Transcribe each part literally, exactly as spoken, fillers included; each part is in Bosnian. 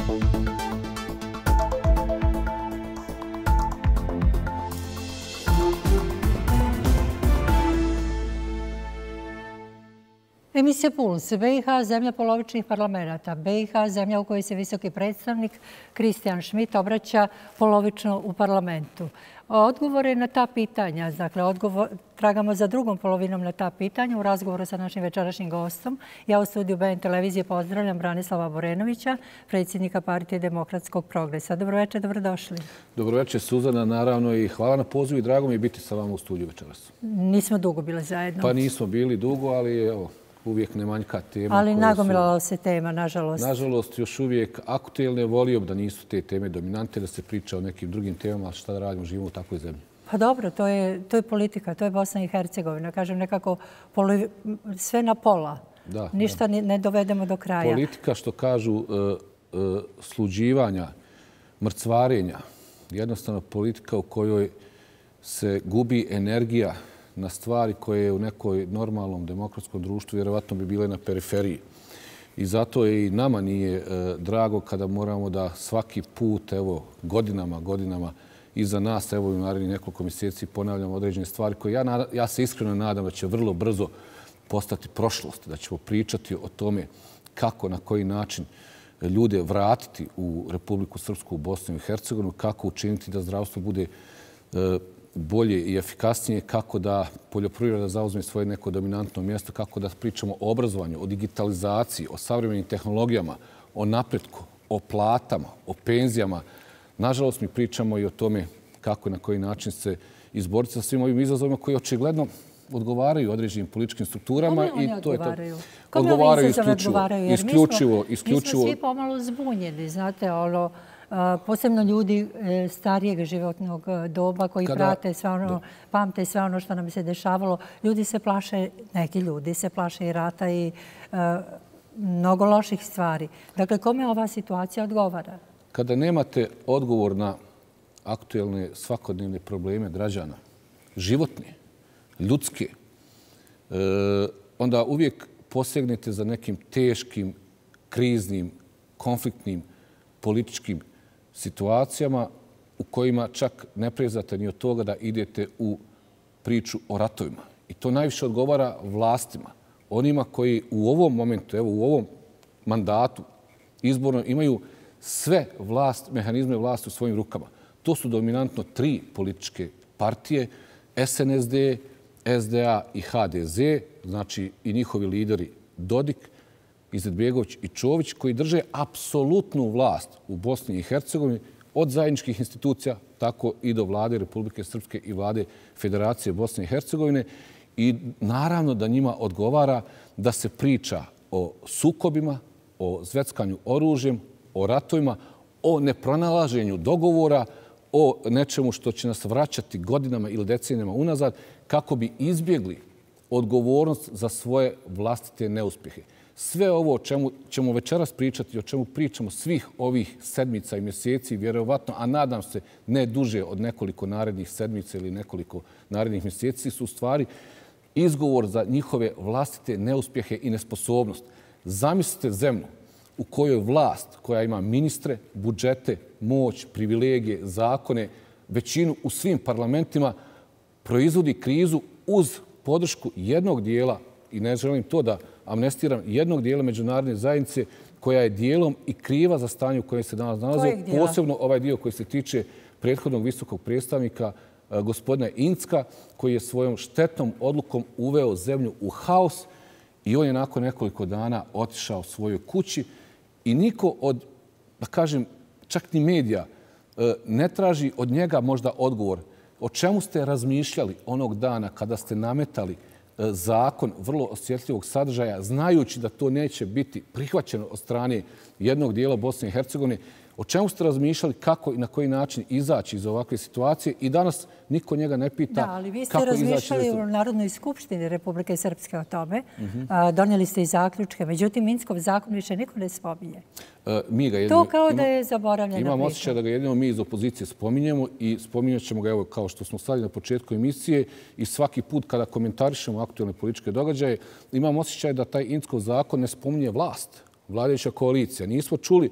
Emisija Puls. B i H zemlja polovičnih parlamenta. B i H zemlja u kojoj se visoki predstavnik Christian Schmidt obraća polovično u parlamentu. Odgovore na ta pitanja, dakle, odgovor, tragamo za drugom polovinom na ta pitanja u razgovoru sa našim večerašnjim gostom. Ja u studiju B N televizije pozdravljam Branislava Borenovića, predsjednika Partije demokratskog progresa. Dobroveče, dobrodošli. Dobroveče, Suzana, naravno, i hvala na pozivu i drago mi je biti sa vama u studiju večeras. Nismo dugo bili zajedno. Pa nismo bili dugo, ali evo, uvijek ne manjka tema. Ali nagomilala se tema, nažalost. Nažalost, još uvijek aktuelne. Volio bi da nisu te teme dominante, da se priča o nekim drugim temama, ali šta da radimo, živimo u takvoj zemlji. Pa dobro, to je, to je politika, to je Bosna i Hercegovina. Kažem nekako poli, sve na pola. Da, Ništa da. ne dovedemo do kraja. Politika, što kažu, uh, uh, sluđivanja, mrcvarenja, jednostavno politika u kojoj se gubi energija na stvari koje u nekoj normalnom demokratskom društvu vjerovatno bi bile na periferiji. I zato je i nama nije e, drago kada moramo da svaki put, evo, godinama, godinama iza nas, evo i u narednih nekoliko mjeseci ponavljamo određene stvari koje ja, ja se iskreno nadam da će vrlo brzo postati prošlost, da ćemo pričati o tome kako, na koji način ljude vratiti u Republiku Srpsku, u Bosnu i Hercegovinu, kako učiniti da zdravstvo bude e, bolje i efikasnije, kako da poljoprivreda zauzme svoje neko dominantno mjesto, kako da pričamo o obrazovanju, o digitalizaciji, o savremenim tehnologijama, o napretku, o platama, o penzijama. Nažalost, mi pričamo i o tome kako i na koji način se izboriti sa svim ovim izazovima koji očigledno odgovaraju određenim političkim strukturama. Kome i oni to odgovaraju? Je to. Kome odgovaraju izazove isključivo, odgovaraju? Jer isključivo, mi, smo, isključivo. mi smo svi pomalo zbunjeni, znate, ono, posebno ljudi starijeg životnog doba koji Kada, prate sve ono, da. pamte sve ono što nam se dešavalo. Ljudi se plaše, neki ljudi se plaše i rata i uh, mnogo loših stvari. Dakle, kome ova situacija odgovara? Kada nemate odgovor na aktuelne svakodnevne probleme građana, životne, ljudske, uh, onda uvijek posegnete za nekim teškim, kriznim, konfliktnim, političkim situacijama u kojima čak ne prezate ni od toga da idete u priču o ratovima. I to najviše odgovara vlastima. Onima koji u ovom momentu, evo u ovom mandatu izborno imaju sve vlast, mehanizme vlasti u svojim rukama. To su dominantno tri političke partije, S N S D, S D A i H D Z, znači i njihovi lideri Dodik, Izetbegović i Čović, koji drže apsolutnu vlast u Bosni i Hercegovini od zajedničkih institucija, tako i do vlade Republike Srpske i vlade Federacije Bosne i Hercegovine. I naravno da njima odgovara da se priča o sukobima, o zveckanju oružjem, o ratovima, o nepronalaženju dogovora, o nečemu što će nas vraćati godinama ili decenijama unazad kako bi izbjegli odgovornost za svoje vlastite neuspjehe. Sve ovo o čemu ćemo večeras pričati, o čemu pričamo svih ovih sedmica i mjeseci, vjerovatno, a nadam se ne duže od nekoliko narednih sedmica ili nekoliko narednih mjeseci, su u stvari izgovor za njihove vlastite neuspjehe i nesposobnost. Zamislite zemlju u kojoj vlast, koja ima ministre, budžete, moć, privilegije, zakone, većinu u svim parlamentima, proizvodi krizu uz podršku jednog dijela, i ne želim to da amnestiram, jednog dijela međunarodne zajednice koja je dijelom i kriva za stanje u kojem se danas nalazi. Posebno ovaj dio koji se tiče prethodnog visokog predstavnika gospodina Incka, koji je svojom štetnom odlukom uveo zemlju u haos i on je nakon nekoliko dana otišao svojoj kući i niko od, da kažem, čak ni medija ne traži od njega možda odgovor. O čemu ste razmišljali onog dana kada ste nametali zakon vrlo osjetljivog sadržaja, znajući da to neće biti prihvaćeno od strane jednog dijela Bosne i Hercegovine? O čemu ste razmišljali, kako i na koji način izaći iz ovakve situacije? I danas niko njega ne pita kako izaći. Da, ali vi ste razmišljali u Narodnoj skupštini Republike Srpske o tome. Uh-huh. Donijeli ste i zaključke. Međutim, Minskov zakon više niko ne spominje. Uh, mi ga jedino, to kao da je zaboravljena Imam priča. osjećaj da ga jedino mi iz opozicije spominjemo i spominjat ćemo ga, evo, kao što smo stavili na početku emisije, i svaki put kada komentarišemo aktualne političke događaje, imam osjećaj da taj Minskov zakon ne spominje vlast, vladajuća koalicija. Nismo čuli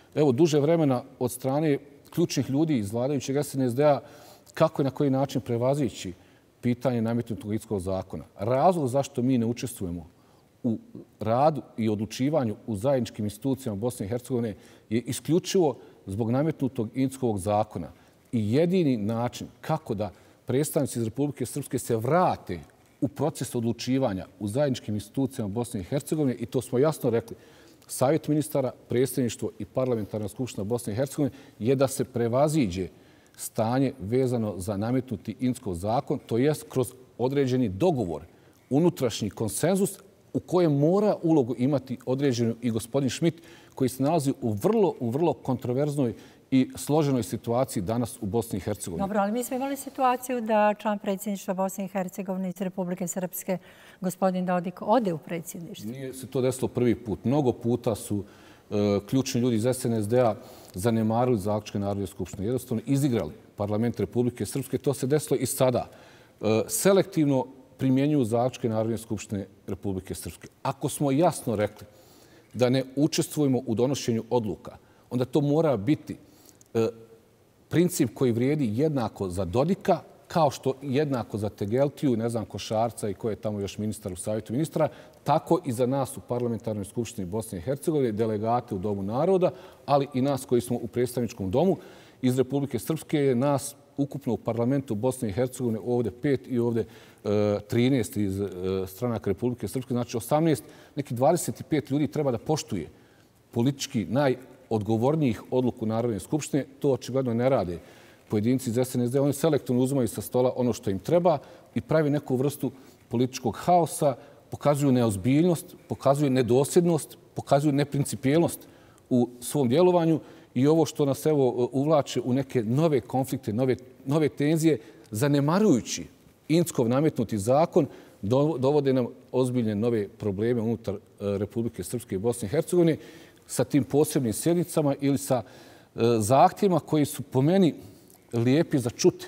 evo, duže vremena od strane ključnih ljudi iz vladajućeg S N S D-a kako i na koji način prevazići pitanje nametnutog Inskog zakona. Razlog zašto mi ne učestvujemo u radu i odlučivanju u zajedničkim institucijama Bosne i Hercegovine je isključivo zbog nametnutog Inskovog zakona. I jedini način kako da predstavnici iz Republike Srpske se vrate u proces odlučivanja u zajedničkim institucijama Bosne i Hercegovine, i to smo jasno rekli, Savjet ministara, predsjedništvo i parlamentarna skupština Bosne i Hercegovine, je da se prevaziđe stanje vezano za nametnuti Inskog zakon, to jest kroz određeni dogovor, unutrašnji konsenzus u kojem mora ulogu imati određenu i gospodin Schmidt, koji se nalazi u vrlo, u vrlo kontroverznoj i složenoj situaciji danas u Bosni i Hercegovini. Dobro, ali mi smo imali situaciju da član predsjedništva Bosne i Hercegovine iz Republike Srpske, gospodin Dodik, ode u predsjedništvo. Nije se to desilo prvi put. Mnogo puta su e, ključni ljudi iz S N S D-a zanemarili zaključke Narodne skupštine. Jednostavno izigrali parlament Republike Srpske. To se desilo i sada. E, selektivno primjenjuju zaključke Narodne skupštine Republike Srpske. Ako smo jasno rekli da ne učestvujemo u donošenju odluka, onda to mora biti e, princip koji vrijedi jednako za Dodika, kao što jednako za Tegeltiju, ne znam, Košarca i ko je tamo još ministar u Savjetu ministra, tako i za nas u Parlamentarnoj skupštini Bosne i Hercegovine, delegate u Domu naroda, ali i nas koji smo u predstavničkom domu iz Republike Srpske, je nas ukupno u parlamentu Bosne i Hercegovine ovdje pet i ovdje trinaest iz stranaka Republike Srpske, znači osamnaest, neki dvadeset pet ljudi treba da poštuje politički najodgovornijih odluku Narodne skupštine. To očigledno ne rade pojedinci iz S N S D. Oni selektivno uzimaju sa stola ono što im treba i pravi neku vrstu političkog haosa, pokazuju neozbiljnost, pokazuju nedosljednost, pokazuju neprincipijelnost u svom djelovanju i ovo što nas evo uvlače u neke nove konflikte, nove, nove tenzije, zanemarujući Inskov nametnuti zakon, dovode nam ozbiljne nove probleme unutar Republike Srpske i Bosne i Hercegovine sa tim posebnim sjednicama ili sa zahtjevima koji su po meni lijepi za čuti,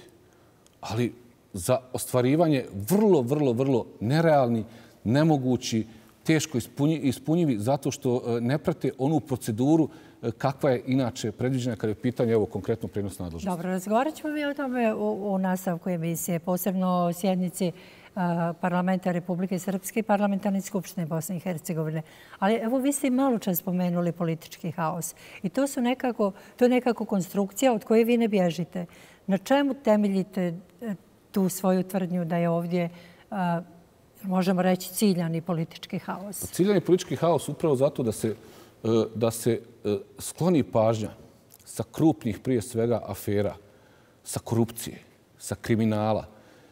ali za ostvarivanje vrlo, vrlo, vrlo nerealni, nemogući, teško ispunjivi zato što ne prate onu proceduru kakva je inače predviđena kada je pitanje evo konkretno prijenos nadležnosti. Dobro, razgovarat ćemo mi o tome u, u nastavku emisije, posebno o sjednici a, Parlamenta Republike Srpske i Parlamentarne skupštine Bosne i Hercegovine. Ali evo vi ste malo čas spomenuli politički haos i to su nekako, to je nekako konstrukcija od koje vi ne bježite. Na čemu temeljite tu svoju tvrdnju da je ovdje a, možemo reći ciljani politički haos? Ciljani politički haos upravo zato da se da se skloni pažnja sa krupnih, prije svega, afera, sa korupcije, sa kriminala,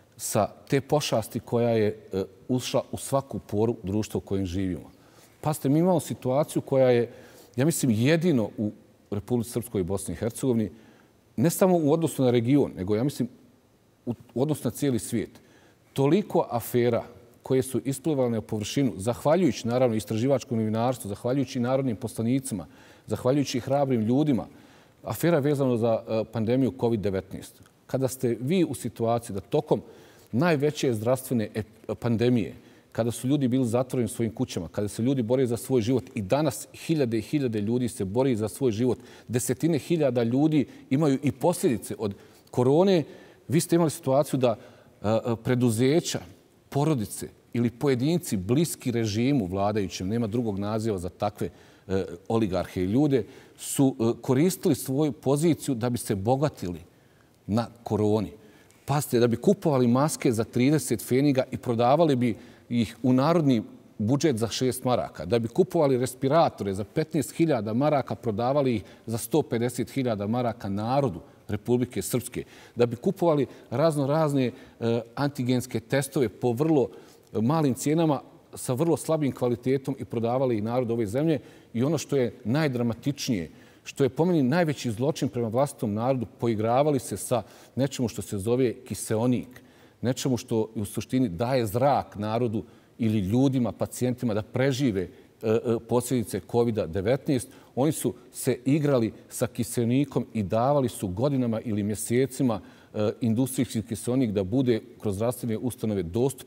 sa te pošasti koja je ušla u svaku poru društva u kojem živimo. Pazite, mi imamo situaciju koja je, ja mislim, jedino u Republici Srpskoj i Bosni i Hercegovini, ne samo u odnosu na region, nego, ja mislim, u odnosu na cijeli svijet. Toliko afera koje su isplivale na površinu, zahvaljujući, naravno, istraživačkom novinarstvu, zahvaljujući narodnim poslanicima, zahvaljujući hrabrim ljudima, afera vezano za pandemiju kovid devetnaest. Kada ste vi u situaciji da tokom najveće zdravstvene pandemije, kada su ljudi bili zatvoreni u svojim kućama, kada se ljudi bore za svoj život i danas hiljade i hiljade ljudi se bori za svoj život, desetine hiljada ljudi imaju i posljedice od korone, vi ste imali situaciju da preduzeća, porodice ili pojedinci bliski režimu vladajućem, nema drugog naziva za takve e, oligarhe i ljude, su e, koristili svoju poziciju da bi se bogatili na koroni. Pazite, da bi kupovali maske za trideset feniga i prodavali bi ih u narodni budžet za šest maraka. Da bi kupovali respiratore za petnaest hiljada maraka, prodavali ih za sto pedeset hiljada maraka narodu Republike Srpske. Da bi kupovali razno razne e, antigenske testove po vrlo malim cijenama sa vrlo slabim kvalitetom i prodavali ih narodu ove zemlje. I ono što je najdramatičnije, što je po meni najveći zločin prema vlastitom narodu, poigravali se sa nečemu što se zove kiseonik, nečemu što u suštini daje zrak narodu ili ljudima, pacijentima da prežive posljedice kovid devetnaest. Oni su se igrali sa kiseonikom i davali su godinama ili mjesecima industrijski kiseonik da bude kroz zdravstvene ustanove dostupan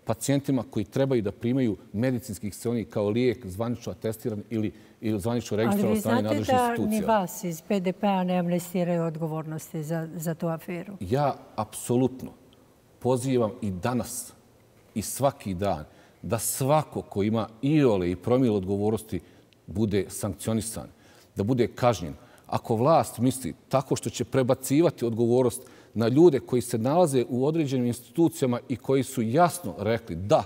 pacijentima koji trebaju da primaju medicinski kiseonik kao lijek zvanično atestiran ili, ili zvanično registrovan od strane nadležnih institucija. Ali vi znate da ni vas iz P D P-a ne amnestiraju odgovornosti za, za tu aferu? Ja apsolutno pozivam i danas i svaki dan da svako ko ima iole i promil odgovornosti bude sankcionisan, da bude kažnjen. Ako vlast misli tako što će prebacivati odgovornost na ljude koji se nalaze u određenim institucijama i koji su jasno rekli da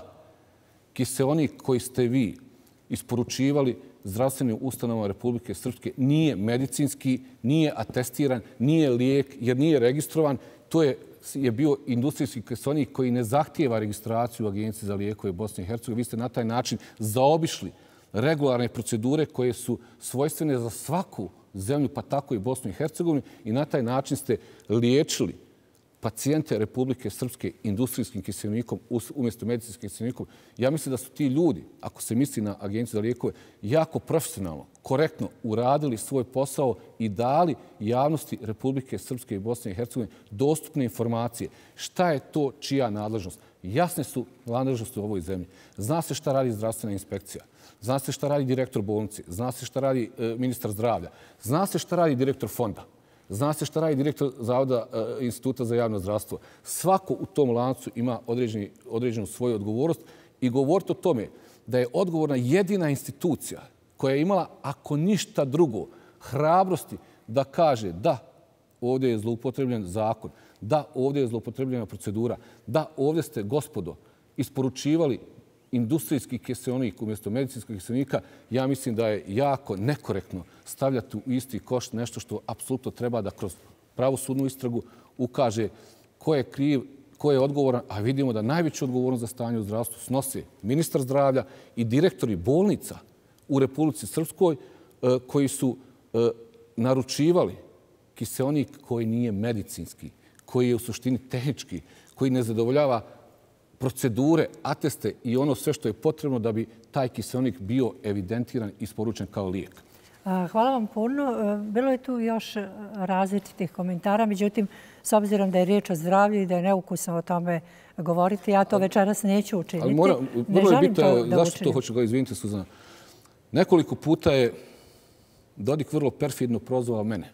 kiseonik koji ste vi isporučivali zdravstvenim ustanovama Republike Srpske nije medicinski, nije atestiran, nije lijek jer nije registrovan. To je, je bio industrijski kiseonik koji ne zahtijeva registraciju u Agenciji za lijekove Bosne i Hercegovine. Vi ste na taj način zaobišli regularne procedure koje su svojstvene za svaku zemlju, pa tako i Bosnu i Hercegovinu, i na taj način ste liječili pacijente Republike Srpske industrijskim kiseonikom umjesto medicinskim kiseonikom. Ja mislim da su ti ljudi, ako se misli na Agenciju za lijekove, jako profesionalno, korektno uradili svoj posao i dali javnosti Republike Srpske i Bosne i Hercegovine dostupne informacije. Šta je to čija nadležnost? Jasne su nadležnosti u ovoj zemlji. Zna se šta radi zdravstvena inspekcija. Zna se šta radi direktor bolnice. Zna se šta radi e, ministar zdravlja. Zna se šta radi direktor fonda. Zna se šta radi direktor Zavoda e, Instituta za javno zdravstvo. Svako u tom lancu ima određeni, određenu svoju odgovornost i govoriti o tome da je odgovorna jedina institucija koja je imala, ako ništa drugo, hrabrosti da kaže da ovdje je zloupotrebljen zakon, da ovdje je zloupotrebljena procedura, da ovdje ste, gospodo, isporučivali industrijski kiseonik umjesto medicinskog kiseonika, ja mislim da je jako nekorektno stavljati u isti koš nešto što apsolutno treba da kroz pravosudnu istragu ukaže ko je kriv, ko je odgovoran, a vidimo da najveću odgovornost za stanje u zdravstvu snose ministar zdravlja i direktori bolnica u Republici Srpskoj koji su naručivali kiseonik koji nije medicinski, koji je u suštini tehnički, koji ne zadovoljava procedure, ateste i ono sve što je potrebno da bi taj kiseonik bio evidentiran i isporučen kao lijek. Hvala vam puno. Bilo je tu još različitih komentara, međutim, s obzirom da je riječ o zdravlju i da je neukusno o tome govoriti, ja to večeras neću učiniti. Ali mora, vrlo je bitno, zašto to hoću ga, izvinite Suzana, nekoliko puta je Dodik vrlo perfidno prozvao mene,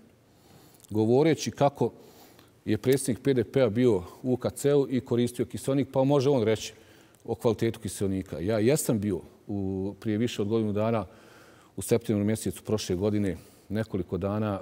govoreći kako je predsjednik P D P-a bio u U K C-u i koristio kiseonik, pa može on reći o kvalitetu kiseonika. Ja jesam bio u, prije više od godinu dana u septembru mjesecu prošle godine nekoliko dana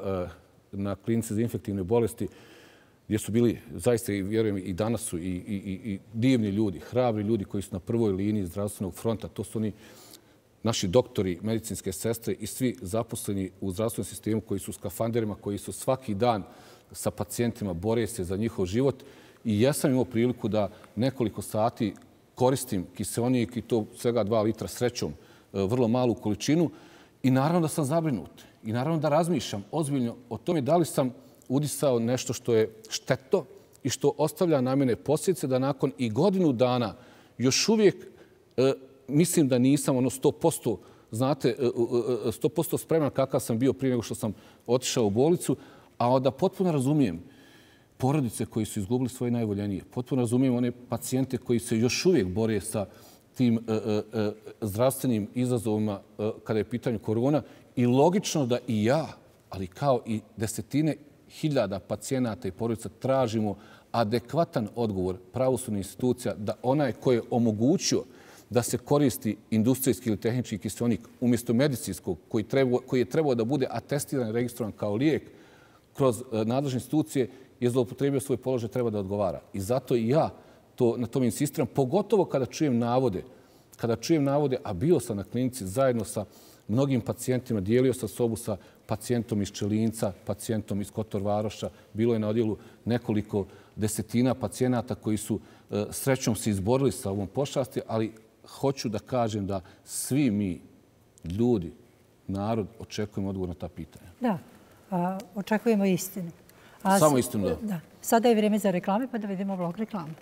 na klinici za infektivne bolesti gdje su bili, zaista vjerujem i danas su i, i, i divni ljudi, hrabri ljudi koji su na prvoj liniji zdravstvenog fronta. To su oni naši doktori, medicinske sestre i svi zaposleni u zdravstvenom sistemu koji su u skafanderima, koji su svaki dan sa pacijentima, bore se za njihov život. I ja sam imao priliku da nekoliko sati koristim kiseonik i to svega dva litra srećom, vrlo malu količinu. I naravno da sam zabrinut. I naravno da razmišljam ozbiljno o tome da li sam udisao nešto što je štetno i što ostavlja na mene posljedice da nakon i godinu dana još uvijek e, mislim da nisam ono sto posto, znate, sto posto spreman kakav sam bio prije nego što sam otišao u bolnicu, a da potpuno razumijem porodice koji su izgubili svoje najvoljenije. Potpuno razumijem one pacijente koji se još uvijek bore sa tim e, e, zdravstvenim izazovima e, kada je pitanje korona. I logično da i ja, ali kao i desetine hiljada pacijenata i porodica tražimo adekvatan odgovor pravosudnih institucija da onaj koji je omogućio da se koristi industrijski ili tehnički kiseonik umjesto medicinskog koji, treba, koji je trebao da bude atestiran i registrovan kao lijek kroz nadležne institucije je zloupotrebio svoj položaj, treba da odgovara. I zato i ja to, na tome insistiram, pogotovo kada čujem navode, kada čujem navode, a bio sam na klinici zajedno sa mnogim pacijentima, dijelio sam sobu sa pacijentom iz Čelinca, pacijentom iz Kotor Varoša, bilo je na odjelu nekoliko desetina pacijenata koji su e, srećom se izborili sa ovom pošasti, ali hoću da kažem da svi mi, ljudi, narod, očekujemo odgovor na ta pitanja. Da, a, očekujemo istinu. A, Samo istinu, da. da. Sada je vrijeme za reklame, pa da vidimo blok reklame.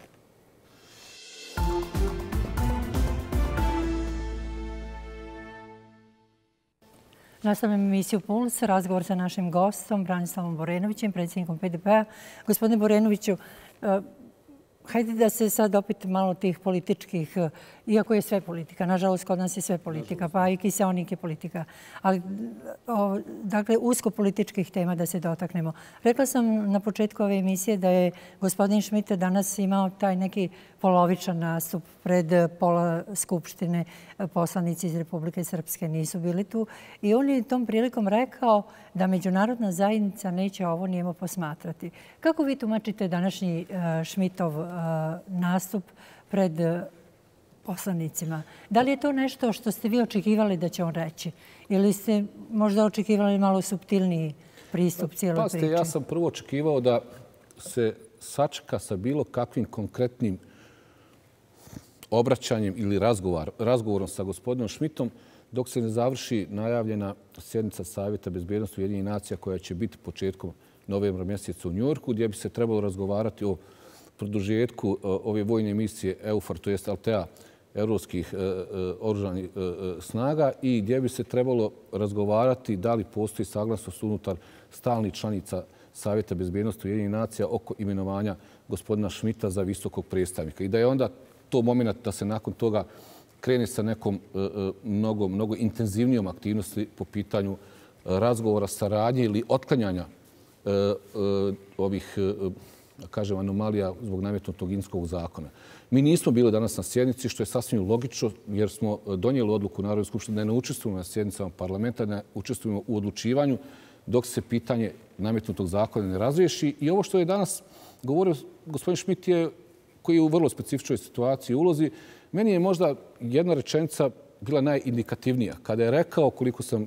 Nastavljamo emisiju Puls, razgovor sa našim gostom, Branislavom Borenovićem, predsjednikom P D P-a. Gospodine Borenoviću, hajde da se sad opet malo tih političkih, iako je sve politika, nažalost kod nas je sve politika, pa i kiseonik je politika, ali o, dakle usko političkih tema da se dotaknemo. Rekla sam na početku ove emisije da je gospodin Schmidt danas imao taj neki polovičan nastup pred pola Skupštine, poslanici iz Republike Srpske nisu bili tu i on je tom prilikom rekao da međunarodna zajednica neće ovo nijemo posmatrati. Kako vi tumačite današnji Schmidtov nastup pred poslanicima? Da li je to nešto što ste vi očekivali da će on reći? Ili ste možda očekivali malo suptilniji pristup cijeloj priči? Pazite, ja sam prvo očekivao da se sačeka sa bilo kakvim konkretnim obraćanjem ili razgovor, razgovorom sa gospodinom Schmidtom dok se ne završi najavljena sjednica Savjeta bezbjednosti Ujedinjenih nacija koja će biti početkom novembra mjeseca u Njujorku, gdje bi se trebalo razgovarati o produžetku ove vojne misije EUFOR, to jest Altea, evropskih oružanih snaga i gdje bi se trebalo razgovarati da li postoji saglasnost unutar stalnih članica Savjeta bezbjednosti Ujedinjenih nacija oko imenovanja gospodina Schmidta za visokog predstavnika. I da je onda to moment da se nakon toga krene sa nekom mnogo, mnogo intenzivnijom aktivnosti po pitanju razgovora, saradnje ili otklanjanja ovih, kažem, anomalija zbog nametnutog Inskog zakona. Mi nismo bili danas na sjednici, što je sasvim logično, jer smo donijeli odluku u Narodnoj skupštini da ne učestvujemo na sjednicama parlamenta, da ne učestvujemo u odlučivanju dok se pitanje nametnutog zakona ne razriješi. I ovo što je danas govorio gospodin Schmidt je, koji je u vrlo specifičnoj situaciji i ulozi, meni je možda jedna rečenica bila najindikativnija. Kada je rekao, koliko sam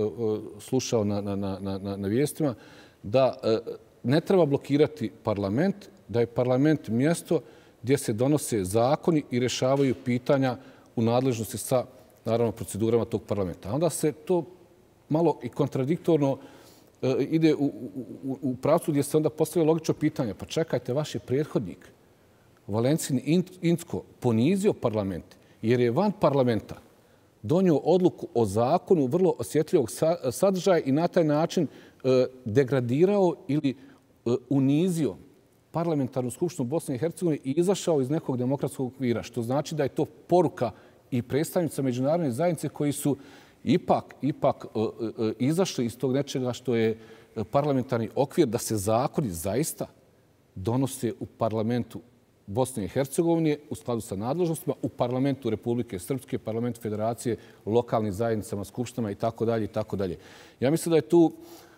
slušao na, na, na, na, na vijestima, da ne treba blokirati parlament, da je parlament mjesto gdje se donose zakoni i rješavaju pitanja u nadležnosti sa, naravno, procedurama tog parlamenta. A onda se to malo i kontradiktorno ide u, u, u pravcu gdje se onda postavlja logično pitanje. Pa čekajte, vaš je prethodnik, Valencin Incko, ponizio parlament jer je van parlamenta donio odluku o zakonu vrlo osjetljivog sadržaja i na taj način degradirao ili unizio parlamentarnu skupštinu Bosne i Hercegovine i izašao iz nekog demokratskog okvira, što znači da je to poruka i predstavnica međunarodne zajednice koji su ipak, ipak izašli iz tog nečega što je parlamentarni okvir, da se zakoni zaista donose u parlamentu Bosne i Hercegovine u skladu sa nadležnostima, u parlamentu Republike Srpske, parlamentu Federacije, lokalnim zajednicama, skupštinama i tako dalje i tako dalje. Ja mislim da je tu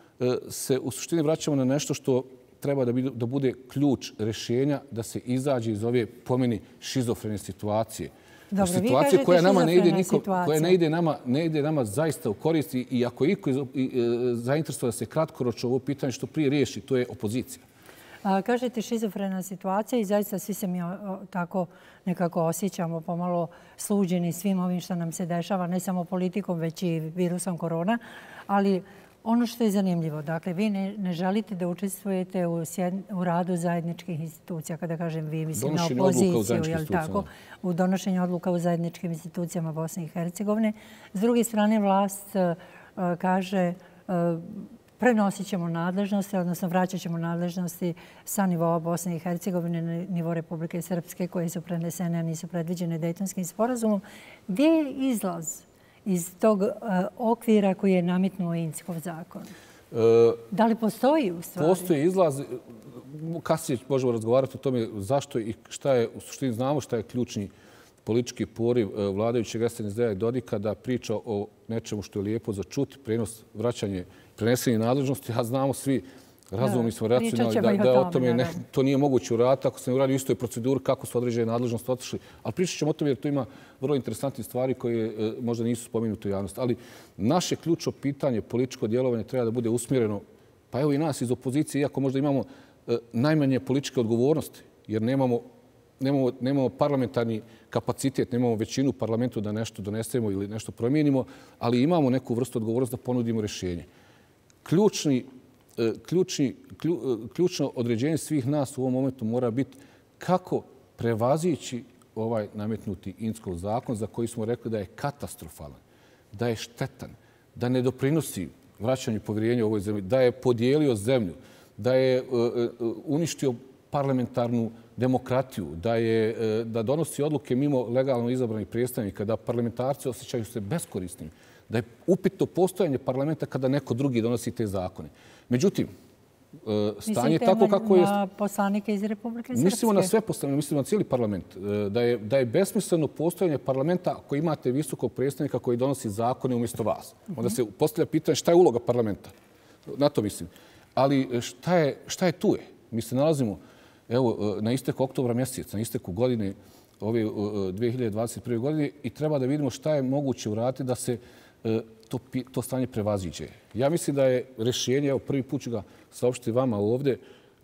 se u suštini vraćamo na nešto što treba da, da bude ključ rješenja da se izađe iz ove, po meni, šizofrene situacije. Dobro, situacije koja nama ne ide niko, koja ne ide nama, ne ide nama zaista u korist i ako iko zainteresuje da se kratkoročno ovo pitanje što prije riješi, to je opozicija. A, kažete šizofrena situacija i zaista svi se mi o, tako nekako osjećamo pomalo sluđeni svim ovim što nam se dešava, ne samo politikom, već i virusom korona. Ali ono što je zanimljivo, dakle, vi ne, ne želite da učestvujete u, sjed, u radu zajedničkih institucija, kada kažem vi, mislim na opoziciju, je li tako, u donošenju odluka u zajedničkim institucijama Bosne i Hercegovine. S druge strane, vlast uh, kaže uh, prenosit ćemo nadležnosti, odnosno vraćat ćemo nadležnosti sa nivoa Bosne i Hercegovine na nivo Republike Srpske koje su prenesene, a nisu predviđene Dejtonskim sporazumom. Gdje je izlaz iz tog uh, okvira koji je nametnuo Inckov zakon? E, da li postoji u stvari? Postoji izlaz. Kasnije možemo razgovarati o tome zašto i šta je, u suštini znamo šta je ključni politički poriv vladajućeg S N S D-a i Dodika da priča o nečemu što je lijepo za čuti, prenos, vraćanje prenesenih nadležnosti, a znamo svi, razumni smo racionalni, da, da o tome ne, to nije moguće uraditi ako se ne uradi u istoj proceduri kako su određene nadležnosti otišli. Ali pričat ćemo o tome jer tu ima vrlo interesantnih stvari koje e, možda nisu spomenute u javnosti. Ali naše ključno pitanje, političko djelovanje treba da bude usmjereno, pa evo i nas iz opozicije, iako možda imamo e, najmanje političke odgovornosti, jer nemamo Nemamo, nemamo parlamentarni kapacitet, nemamo većinu u parlamentu da nešto donesemo ili nešto promijenimo, ali imamo neku vrstu odgovornosti da ponudimo rješenje. Ključni, ključni, ključno određenje svih nas u ovom momentu mora biti kako prevazići ovaj nametnuti Inckov zakon za koji smo rekli da je katastrofalan, da je štetan, da ne doprinosi vraćanju povjerenja u ovoj zemlji, da je podijelio zemlju, da je uništio parlamentarnu demokratiju, da, je, da donosi odluke mimo legalno izabranih predstavnika, da parlamentarci osjećaju se beskorisnim, da je upitno postojanje parlamenta kada neko drugi donosi te zakone. Međutim, stanje je tako kako je... Mislite na poslanike iz Republike Srpske? Mislimo na sve poslanike, mislimo na cijeli parlament. Da je, da je besmisleno postojanje parlamenta ako imate visokog predstavnika koji donosi zakone umjesto vas. Onda se postavlja pitanje šta je uloga parlamenta. Na to mislim. Ali šta je, šta je tu je? Mi se nalazimo evo, na isteku oktobra mjeseca, na isteku godine ove dvije hiljade dvadeset prve. godine i treba da vidimo šta je moguće uraditi da se to, to stanje prevaziđe. Ja mislim da je rješenje, evo prvi put ću ga saopštiti vama ovdje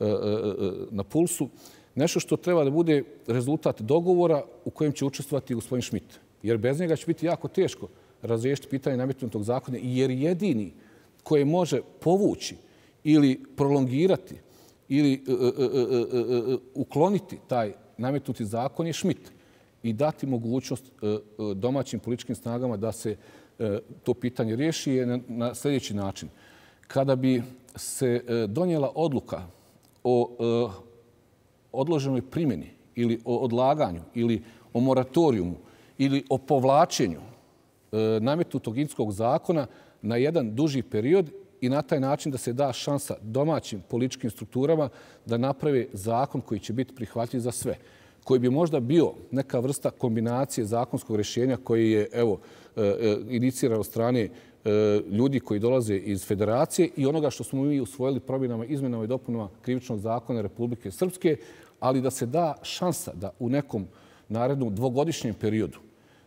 na Pulsu, nešto što treba da bude rezultat dogovora u kojem će učestvovati gospodin Schmidt. Jer bez njega će biti jako teško razriješiti pitanje nametnutog zakona, jer jedini koje može povući ili prolongirati ili ukloniti taj nametnuti zakon je Schmidt i dati mogućnost domaćim političkim snagama da se to pitanje riješi je na, na sljedeći način. Kada bi se donijela odluka o odloženoj primjeni ili o odlaganju ili o moratorijumu ili o povlačenju nametnutog indijskog zakona na jedan duži period i na taj način da se da šansa domaćim političkim strukturama da naprave zakon koji će biti prihvatljiv za sve, koji bi možda bio neka vrsta kombinacije zakonskog rješenja koji je evo inicirano od strane ljudi koji dolaze iz Federacije i onoga što smo mi usvojili promjenama, izmjenama i dopunama Krivičnog zakona Republike Srpske, ali da se da šansa da u nekom narednom dvogodišnjem periodu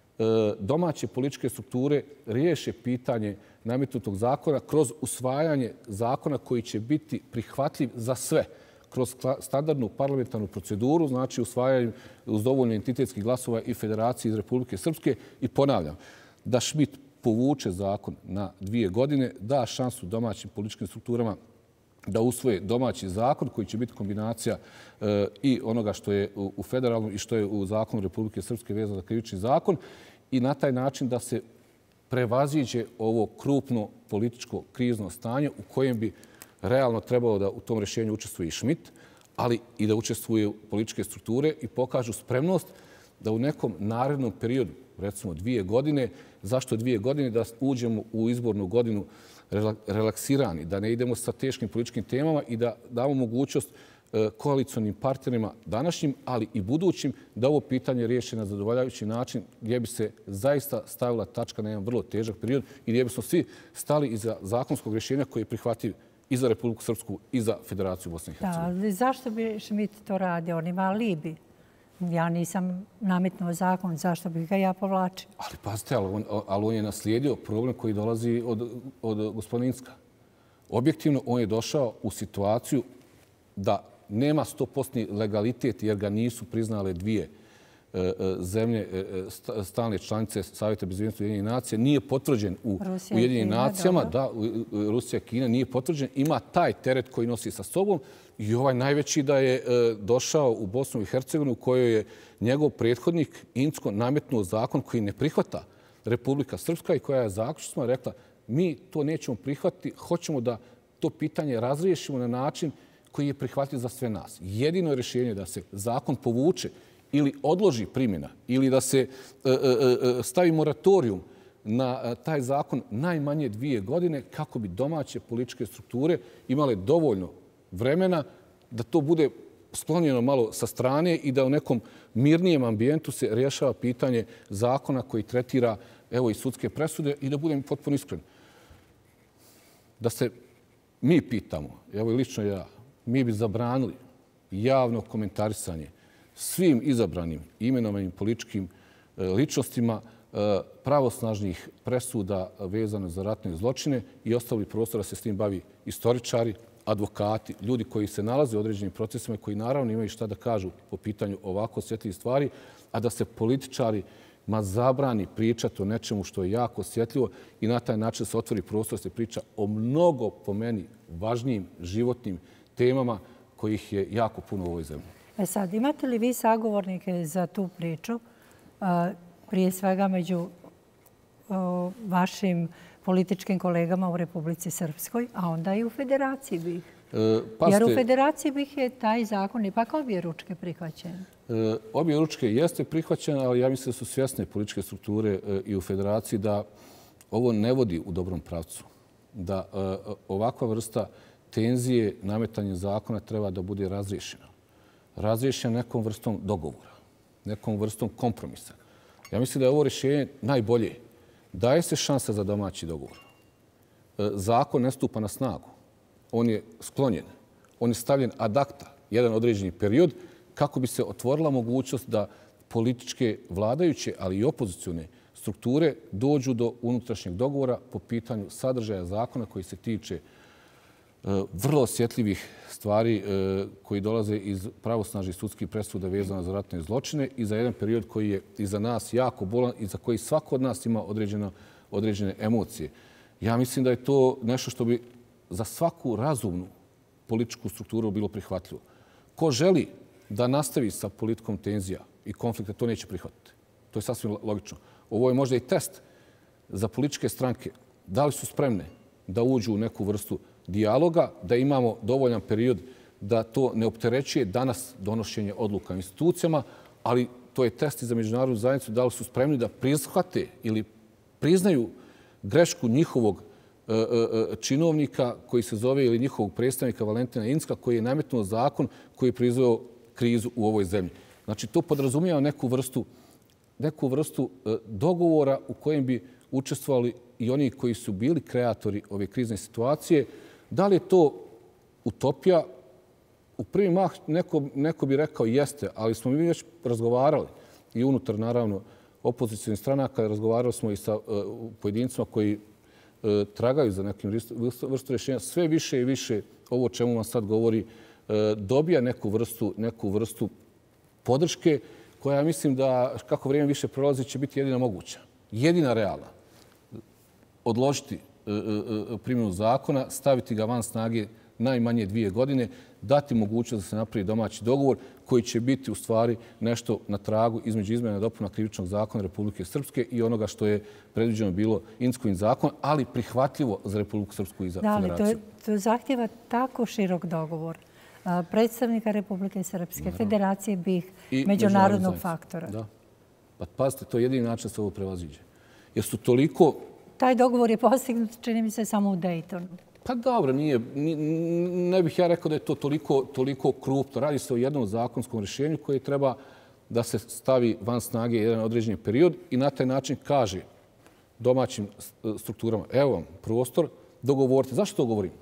domaće političke strukture riješe pitanje nametnutog zakona kroz usvajanje zakona koji će biti prihvatljiv za sve kroz standardnu parlamentarnu proceduru, znači usvajanjem uz dovoljno entitetskih glasova i Federacije iz Republike Srpske. I ponavljam, da Schmidt povuče zakon na dvije godine, da šansu domaćim političkim strukturama da usvoje domaći zakon koji će biti kombinacija e, i onoga što je u, u federalnom i što je u zakonu Republike Srpske vezano za krivični zakon i na taj način da se prevaziđe ovo krupno političko krizno stanje u kojem bi realno trebalo da u tom rješenju učestvuje i Schmidt, ali i da učestvuju političke strukture i pokažu spremnost da u nekom narednom periodu, recimo dvije godine, zašto dvije godine, da uđemo u izbornu godinu relaksirani, da ne idemo sa teškim političkim temama i da damo mogućnost koalicionim partnerima današnjim, ali i budućim, da ovo pitanje riješi na zadovoljavajući način gdje bi se zaista stavila tačka na jedan vrlo težak period i gdje bi smo svi stali iza zakonskog rješenja koji je prihvatljiv i za Republiku Srpsku i za Federaciju Bosne i Hercegovine. Da, zašto bi Schmidt to radio? On ima alibi. Ja nisam nametnuo zakon, zašto bih ga ja povlačio? Ali pazite, ali on, ali on je naslijedio problem koji dolazi od, od gospodina Incka. Objektivno, on je došao u situaciju da nema sto posto legalitet jer ga nisu priznale dvije zemlje, stalne članice Savjeta bezbjednosti Ujedinjenih nacija, nije potvrđen u Ujedinjenim nacijama, da, Rusija i Kina nije potvrđen, ima taj teret koji nosi sa sobom i ovaj najveći da je došao u Bosnu i Hercegovinu u kojoj je njegov prethodnik Incko nametnuo zakon koji ne prihvata Republika Srpska i koja je zaključno rekla mi to nećemo prihvatiti, hoćemo da to pitanje razriješimo na način koji je prihvatljiv za sve nas. Jedino rješenje da se zakon povuče ili odloži primjena ili da se stavi moratorium na taj zakon najmanje dvije godine kako bi domaće političke strukture imale dovoljno vremena da to bude sklonjeno malo sa strane i da u nekom mirnijem ambijentu se rješava pitanje zakona koji tretira evo i sudske presude i da budem potpuno iskren. Da se mi pitamo, evo i lično ja, mi bi zabranili javno komentarisanje svim izabranim imenovanim političkim ličnostima pravosnažnih presuda vezano za ratne zločine i ostavili prostor da se s tim bavi istoričari, advokati, ljudi koji se nalaze u određenim procesima i koji naravno imaju šta da kažu po pitanju ovako osjetljivih stvari, a da se političari ma zabrani pričati o nečemu što je jako osjetljivo i na taj način se otvori prostor da se priča o mnogo, po meni, važnijim životnim temama kojih je jako puno u ovoj zemlji. E sad, imate li vi sagovornike za tu priču, prije svega među vašim političkim kolegama u Republici Srpskoj, a onda i u Federaciji bih? Jer u Federaciji BiH je taj zakon ipak obje ručke prihvaćen. Obje ručke jeste prihvaćen, ali ja mislim da su svjesne političke strukture i u Federaciji da ovo ne vodi u dobrom pravcu. Da ovakva vrsta tenzije, nametanje zakona treba da bude razriješena. Razriješena nekom vrstom dogovora, nekom vrstom kompromisa. Ja mislim da je ovo rješenje najbolje. Daje se šansa za domaći dogovor. Zakon ne stupa na snagu. On je sklonjen. On je stavljen ad acta jedan određeni period kako bi se otvorila mogućnost da političke vladajuće, ali i opozicione strukture dođu do unutrašnjeg dogovora po pitanju sadržaja zakona koji se tiče vrlo osjetljivih stvari koji dolaze iz pravosnažnih sudskih presuda vezano za ratne zločine i za jedan period koji je iza nas jako bolan i za koji svako od nas ima određene emocije. Ja mislim da je to nešto što bi za svaku razumnu političku strukturu bilo prihvatljivo. Ko želi da nastavi sa politikom tenzija i konflikta, to neće prihvatiti. To je sasvim logično. Ovo je možda i test za političke stranke. Da li su spremne da uđu u neku vrstu dijaloga, da imamo dovoljan period da to ne opterećuje danas donošenje odluka institucijama, ali to je test i za međunarodnu zajednicu da li su spremni da prihvate ili priznaju grešku njihovog činovnika koji se zove ili njihovog predstavnika Valentina Incka koji je nametnuo zakon koji je proizveo krizu u ovoj zemlji. Znači, to podrazumijeva neku vrstu, neku vrstu dogovora u kojem bi učestvovali i oni koji su bili kreatori ove krizne situacije. Da li je to utopija? U prvi mah neko, neko bi rekao jeste, ali smo mi već razgovarali i unutar, naravno, opozicijnih stranaka. Razgovarali smo i sa uh, pojedincima koji uh, tragaju za nekim vrstu rješenja. Sve više i više ovo o čemu vam sad govori uh, dobija neku vrstu, neku vrstu podrške koja, ja mislim da kako vrijeme više prolazi, će biti jedina moguća. Jedina realna. Odložiti primjenu zakona, staviti ga van snage najmanje dvije godine, dati mogućnost da se napravi domaći dogovor koji će biti u stvari nešto na tragu između izmjena i dopuna Krivičnog zakona Republike Srpske i onoga što je predviđeno bilo Inckovim zakonom, ali prihvatljivo za Republiku Srpsku i za Federaciju. Da, ali to, to zahtjeva tako širok dogovor predstavnika Republike Srpske, Federacije BiH, međunarodnog faktora. Da. Pa pazite, to je jedini način da se ovo prevaziđe. Jer su toliko... Taj dogovor je postignut, čini mi se, samo u Daytonu. Pa dobro, nije, ne bih ja rekao da je to toliko, toliko krupno. Radi se o jednom zakonskom rješenju koje treba da se stavi van snage jedan određeni period i na taj način kaže domaćim strukturama, evo vam prostor, dogovorite. Zašto to govorim?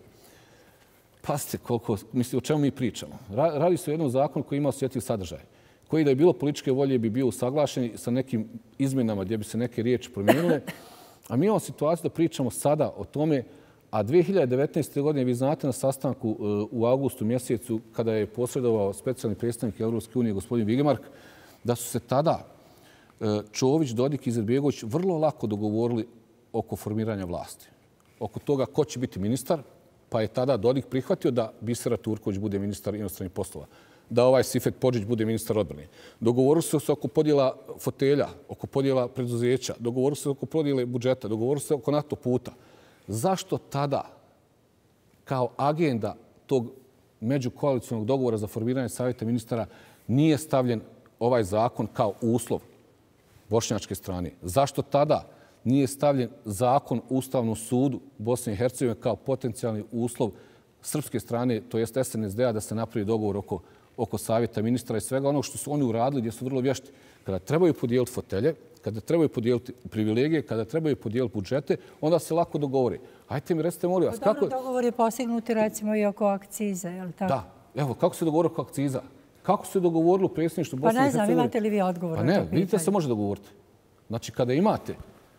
Pazite koliko, mislim, o čemu mi pričamo. Radi se o jednom zakonu koji ima osjetljiv sadržaj, koji da je bilo političke volje bi bio usaglašen sa nekim izmjenama gdje bi se neke riječi promijenile. A mi imamo situaciju da pričamo sada o tome, a dvije hiljade devetnaeste. godine, vi znate na sastanku u augustu mjesecu, kada je posredovao specijalni predstavnik Europske unije, gospodin Vigemark, da su se tada Čović, Dodik i Izetbegović vrlo lako dogovorili oko formiranja vlasti. Oko toga ko će biti ministar, pa je tada Dodik prihvatio da Bisera Turković bude ministar inostranih poslova, da ovaj Sifet Podžić bude ministar odbrane. Dogovorili su se oko podjela fotelja, oko podjela preduzeća, dogovorili su se oko podjele budžeta, dogovorili su se oko NATO puta. Zašto tada, kao agenda tog međukoalicionog dogovora za formiranje savjeta ministara, nije stavljen ovaj zakon kao uslov bošnjačke strane? Zašto tada nije stavljen zakon Ustavnom sudu Bosne i Hercegovine kao potencijalni uslov srpske strane, to jest S N S D-a, da se napravi dogovor oko, oko savjeta ministara i svega onog što su oni uradili, gdje su vrlo vješti. Kada trebaju podijeliti fotelje, kada trebaju podijeliti privilegije, kada trebaju podijeliti budžete, onda se lako dogovori. Ajte mi recite, molim vas, kako... Dogovor je postignuti recimo i oko akciza, je li tako? Da. Evo, kako se dogovorilo oko akciza? Kako se dogovorilo u predsjedništvu Bosne i Hercegovine? Pa ne znam, imate li vi odgovor na to pitanje? pitanje? Pa ne, vidite da se može dogovoriti. Znači, kada imate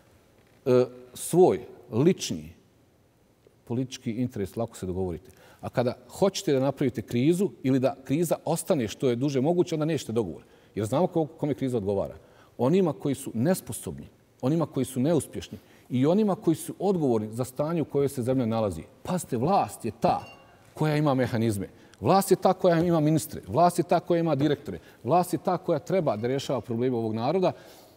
e, svoj lični politički interes, lako se dogovorite. A kada hoćete da napravite krizu ili da kriza ostane što je duže moguće, onda nećete dogovor. Jer znamo kome kriza odgovara. Onima koji su nesposobni, onima koji su neuspješni i onima koji su odgovorni za stanje u kojoj se zemlja nalazi. Pazite, vlast je ta koja ima mehanizme. Vlast je ta koja ima ministre. Vlast je ta koja ima direktore. Vlast je ta koja treba da rješava probleme ovog naroda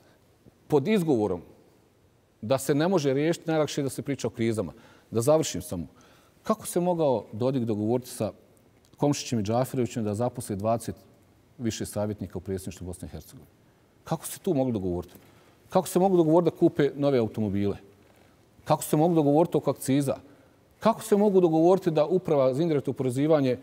pod izgovorom da se ne može riješiti, najlakše je da se priča o krizama. Da završim samo. Kako se mogao Dodik dogovoriti sa Komšićem i Džaferovićem da zaposle dvadeset više savjetnika u predsjedništvu Bosne i Hercegovine? Kako se tu mogli dogovoriti? Kako se mogu dogovoriti da kupe nove automobile? Kako se mogu dogovoriti oko akciza? Kako se mogu dogovoriti da Uprava za indirektno oporezivanje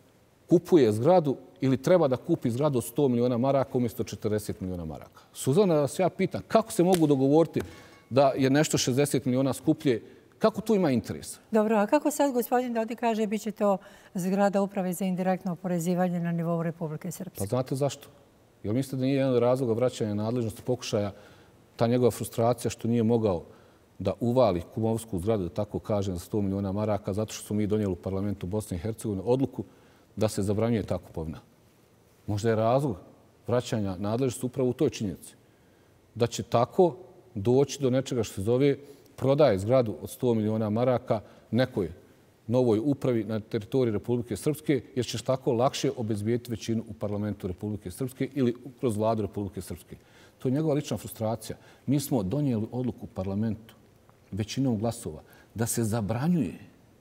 kupuje zgradu ili treba da kupi zgradu od sto miliona maraka umjesto četrdeset miliona maraka? Suzana, da vas ja pitam, kako se mogu dogovoriti da je nešto šezdeset miliona skuplje? Kako tu ima interes? Dobro, a kako sad gospodin Dodik kaže bit će to zgrada Uprave za indirektno oporezivanje na nivou Republike Srpske? Pa znate zašto? Jel mislite da nije jedan od razloga vraćanja nadležnosti pokušaja ta njegova frustracija što nije mogao da uvali kumovsku zgradu, da tako kažem, za sto miliona maraka, zato što smo mi donijeli u parlamentu Bosne i Hercegovine odluku da se zabranjuje ta kupovina. Možda je razlog vraćanja nadležnosti upravo u toj činjenici. Da će tako doći do nečega što se zove prodaje zgradu od sto miliona maraka nekoj novoj upravi na teritoriji Republike Srpske, jer ćeš tako lakše obezbijeti većinu u parlamentu Republike Srpske ili kroz vladu Republike Srpske. To je njegova lična frustracija. Mi smo donijeli odluku u parlamentu većinom glasova da se zabranjuje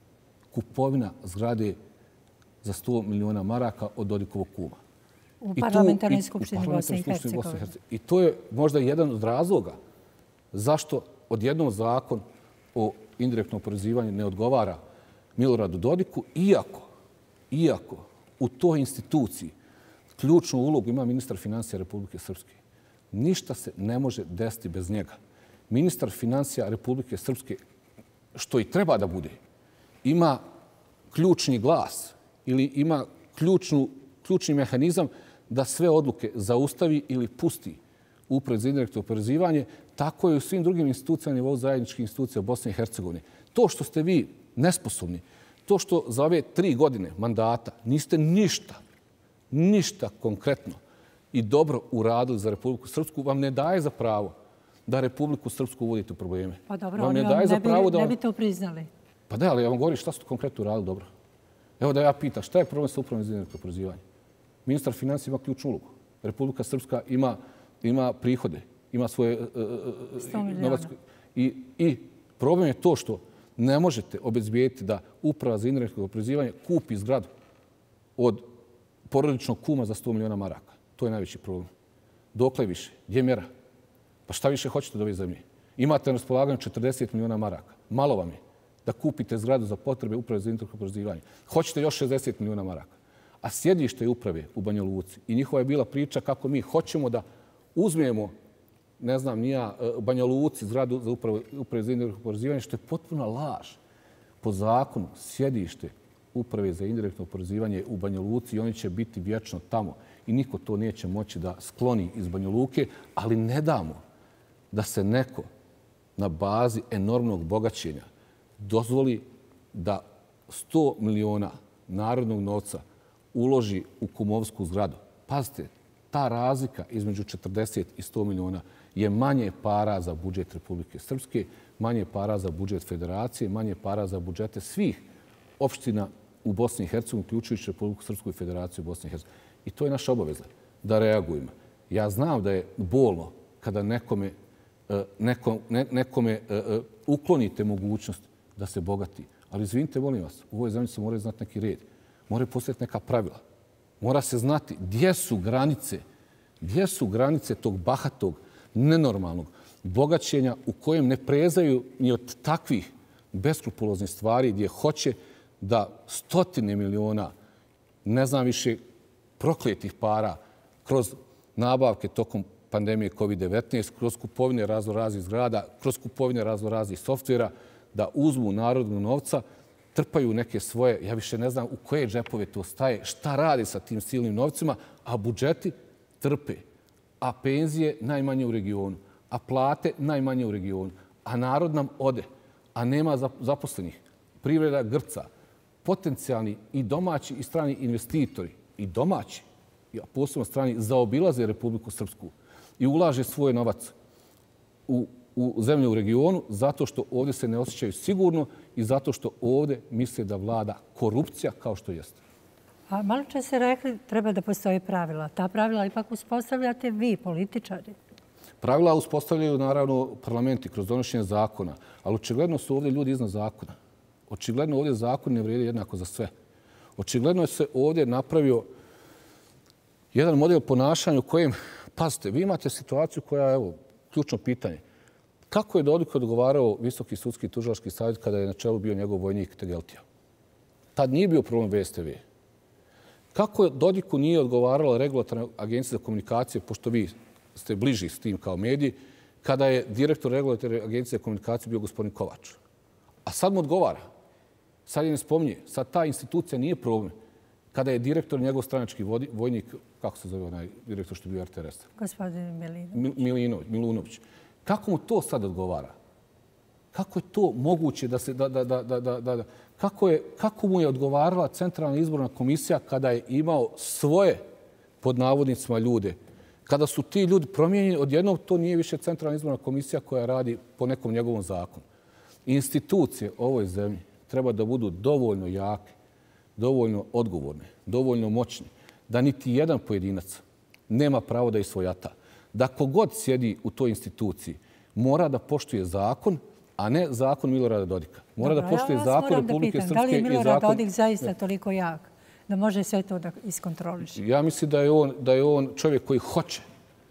kupovina zgrade za sto miliona maraka od Dodikovog kuma. U parlamentarnoj skupštini Bosne i Hercegovine. I to je možda jedan od razloga zašto odjednom zakon o indirektnom oporezivanju ne odgovara Miloradu Dodiku, iako, iako u toj instituciji ključnu ulogu ima ministar financija Republike Srpske. Ništa se ne može desiti bez njega. Ministar financija Republike Srpske, što i treba da bude, ima ključni glas ili ima ključnu, ključni mehanizam da sve odluke zaustavi ili pusti Upravi za indirektno oporezivanje. Tako je u svim drugim institucijama, nivou zajedničkih institucija Bosne i Hercegovine. To što ste vi nesposobni, to što za ove tri godine mandata niste ništa, ništa konkretno i dobro uradili za Republiku Srpsku, vam ne daje za pravo da Republiku Srpsku uvodite u probleme. Pa dobro, oni vam ne bi to priznali. Pa da, ali ja vam govorim šta ste konkretno uradili dobro. Evo da ja pitam, šta je problem sa Upravom za indirektno oporezivanje? Ministar financija ima ključnu ulogu. Republika Srpska ima, ima prihode, ima svoje uh, novac. I, I problem je to što ne možete obezbijeti da Uprava za indirektno oporezivanje kupi zgradu od porodičnog kuma za sto miliona maraka. To je najveći problem. Dokle više? Gdje je mjera? Pa šta više hoćete od ove zemlje? Imate na raspolaganju četrdeset miliona maraka. Malo vam je da kupite zgradu za potrebe Uprave za indirektno oporezivanje. Hoćete još šezdeset miliona maraka. A sjedište uprave u Banja Luci i njihova je bila priča kako mi hoćemo da uzmemo, ne znam, nija Banja Luci zgradu za uprave, uprave za indirektno oporezivanje, što je potpuna laž. Po zakonu sjedište Uprave za indirektno oporezivanje u Banja Luci i oni će biti vječno tamo i niko to neće moći da skloni iz Banja Luke, ali ne damo da se neko na bazi enormnog bogaćenja dozvoli da sto miliona narodnog novca uloži u kumovsku zgradu. Pazite, ta razlika između četrdeset i sto miliona je manje para za budžet Republike Srpske, manje para za budžet Federacije, manje para za budžete svih opština u Bosni i Hercegovini, uključujući Republiku Srpsku i Federaciju Bosne i Hercegovine. I to je naša obaveza, da reagujemo. Ja znam da je bolno kada nekome, nekom, ne, nekome uklonite mogućnost da se bogati. Ali izvinite, molim vas, u ovoj zemlji se moraju znati neki red. Moraju postojati neka pravila. Mora se znati gdje su granice, gdje su granice tog bahatog, nenormalnog bogaćenja u kojem ne prezaju ni od takvih beskrupuloznih stvari gdje hoće da stotine miliona, ne znam više, prokletih para kroz nabavke tokom pandemije kovid devetnaest, kroz kupovine raznoraznih zgrada, kroz kupovine raznoraznih softvera, da uzmu narodnog novca, trpaju neke svoje, ja više ne znam u koje džepove to staje, šta radi sa tim silnim novcima, a budžeti trpe, a penzije najmanje u regionu, a plate najmanje u regionu, a narod nam ode, a nema zaposlenih, privreda grca, potencijalni i domaći i strani investitori, i domaći, a posebno strani, zaobilaze Republiku Srpsku i ulaže svoj novac u, u zemlje u regionu zato što ovdje se ne osjećaju sigurno i zato što ovdje misle da vlada korupcija kao što jeste. A malo čas ste rekli treba da postoji pravila. Ta pravila ipak uspostavljate vi, političari. Pravila uspostavljaju naravno parlamenti kroz donošenje zakona, ali očigledno su ovdje ljudi iznad zakona. Očigledno ovdje zakon ne vrijedi jednako za sve. Očigledno je se ovdje napravio jedan model ponašanja u kojem, pazite, vi imate situaciju koja je, evo, ključno pitanje. Kako je Dodiku odgovarao Visoki sudski tužilački savjet kada je na čelu bio njegov vojnik Tegeltija? Tad nije bio problem V S T V. Kako je Dodiku nije odgovarala regulatorna agencija za komunikacije, pošto vi ste bliži s tim kao mediji, kada je direktor regulatorne agencije za komunikaciju bio gospodin Kovač? A sad mu odgovara. Sad je ne spominje. Sad ta institucija nije problem. Kada je direktor njegov stranački vojnik, kako se zove onaj direktor što je bio R T R S-a? Gospodin Milinović. Milunović. Kako mu to sad odgovara? Kako je to moguće da se... Da, da, da, da, da, da, kako, je, kako mu je odgovarala Centralna izborna komisija kada je imao svoje, pod navodnicima, ljude? Kada su ti ljudi promijenjeni, odjednom to nije više Centralna izborna komisija koja radi po nekom njegovom zakonu. Institucije ovoj zemlji treba da budu dovoljno jake, dovoljno odgovorne, dovoljno moćne, da niti jedan pojedinac nema pravo da ih svojata. Da kogod sjedi u toj instituciji mora da poštuje zakon, a ne zakon Milorada Dodika. Mora Dobro, da poštuje ja zakon Republike da Srpske i zakon... Da li je Milorad Dodik zaista toliko jak da može sve to da iskontroliše? Ja mislim da je on, da je on čovjek koji hoće,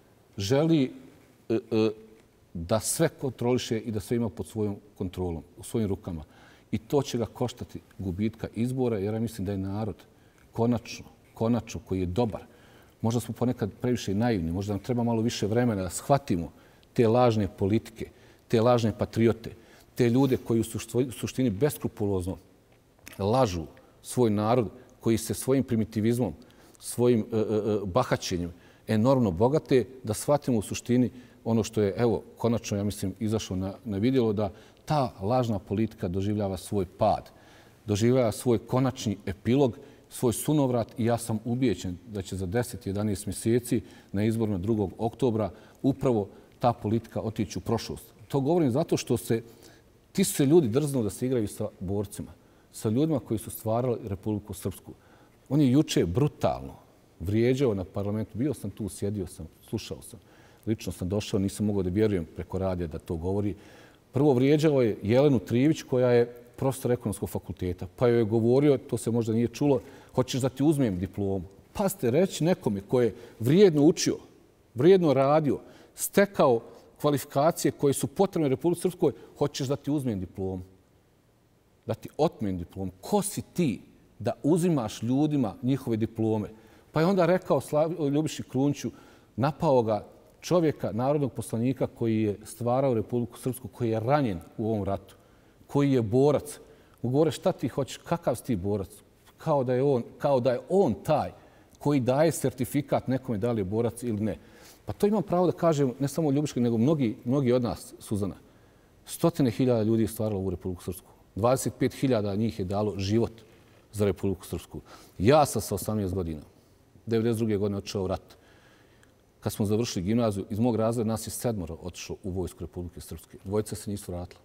želi e, e, da sve kontroliše i da sve ima pod svojom kontrolom, u svojim rukama. I to će ga koštati gubitka izbora, jer ja mislim da je narod konačno, konačno koji je dobar. Možda smo ponekad previše naivni, možda nam treba malo više vremena da shvatimo te lažne politike, te lažne patriote, te ljude koji u suštini beskrupulozno lažu svoj narod, koji se svojim primitivizmom, svojim e, e, bahaćenjem enormno bogate, da shvatimo u suštini ono što je, evo, konačno, ja mislim, izašlo na, na vidjelo, da ta lažna politika doživljava svoj pad, doživljava svoj konačni epilog, svoj sunovrat i ja sam ubijeđen da će za deset do jedanaest mjeseci na izborima drugog oktobra upravo ta politika otići u prošlost. To govorim zato što se ti su se ljudi drznuli da se igraju sa borcima, sa ljudima koji su stvarali Republiku Srpsku. On je juče brutalno vrijeđao na parlamentu. Bio sam tu, sjedio sam, slušao sam. Lično sam došao, nisam mogao da vjerujem preko radija da to govori. Prvo vrijeđao je Jelenu Trivić, koja je profesor ekonomskog fakulteta. Pa joj je govorio, to se možda nije čulo, hoćeš da ti uzmem diplomu. Pa ste reći nekome ko je vrijedno učio, vrijedno radio, stekao kvalifikacije koje su potrebne Republike Srpskoj, hoćeš da ti uzmem diplomu. Da ti otmem diplomu. Ko si ti da uzimaš ljudima njihove diplome? Pa je onda rekao Ljubiši Krunčiću, napao ga čovjeka, narodnog poslanika koji je stvarao Republiku Srpsku, koji je ranjen u ovom ratu, koji je borac. Govore, šta ti hoćeš, kakav si ti borac? Kao da je on, kao da je on taj koji daje sertifikat nekome da li je borac ili ne. Pa to imam pravo da kažem, ne samo Ljubiški, nego mnogi, mnogi od nas, Suzana. Stotine hiljada ljudi je stvaralo u Republiku Srpsku. dvadeset pet hiljada njih je dalo život za Republiku Srpsku. Ja sam sa osamnaest godina, devedeset druge godine otišao u rat. Kad smo završili gimnaziju, iz mog razreda nas je sedmoro otišlo u vojsku Republike Srpske. Dvojica se nisu vratila.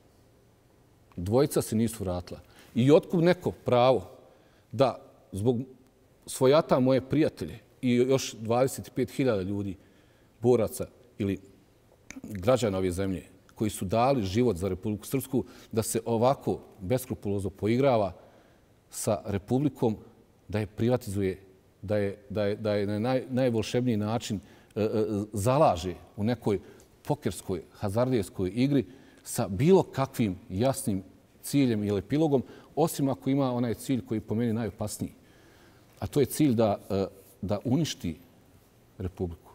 Dvojica se nisu vratila. I otkud neko pravo da zbog svojata moje prijatelje i još dvadeset pet hiljada ljudi, boraca ili građana ove zemlje, koji su dali život za Republiku Srpsku, da se ovako beskrupulozno poigrava sa Republikom, da je privatizuje, da je, da je, da je na naj, najvolšebniji način e, e, zalaže u nekoj pokerskoj, hazardijskoj igri sa bilo kakvim jasnim ciljem ili epilogom, osim ako ima onaj cilj koji po meni najopasniji. A to je cilj da, e, da uništi Republiku.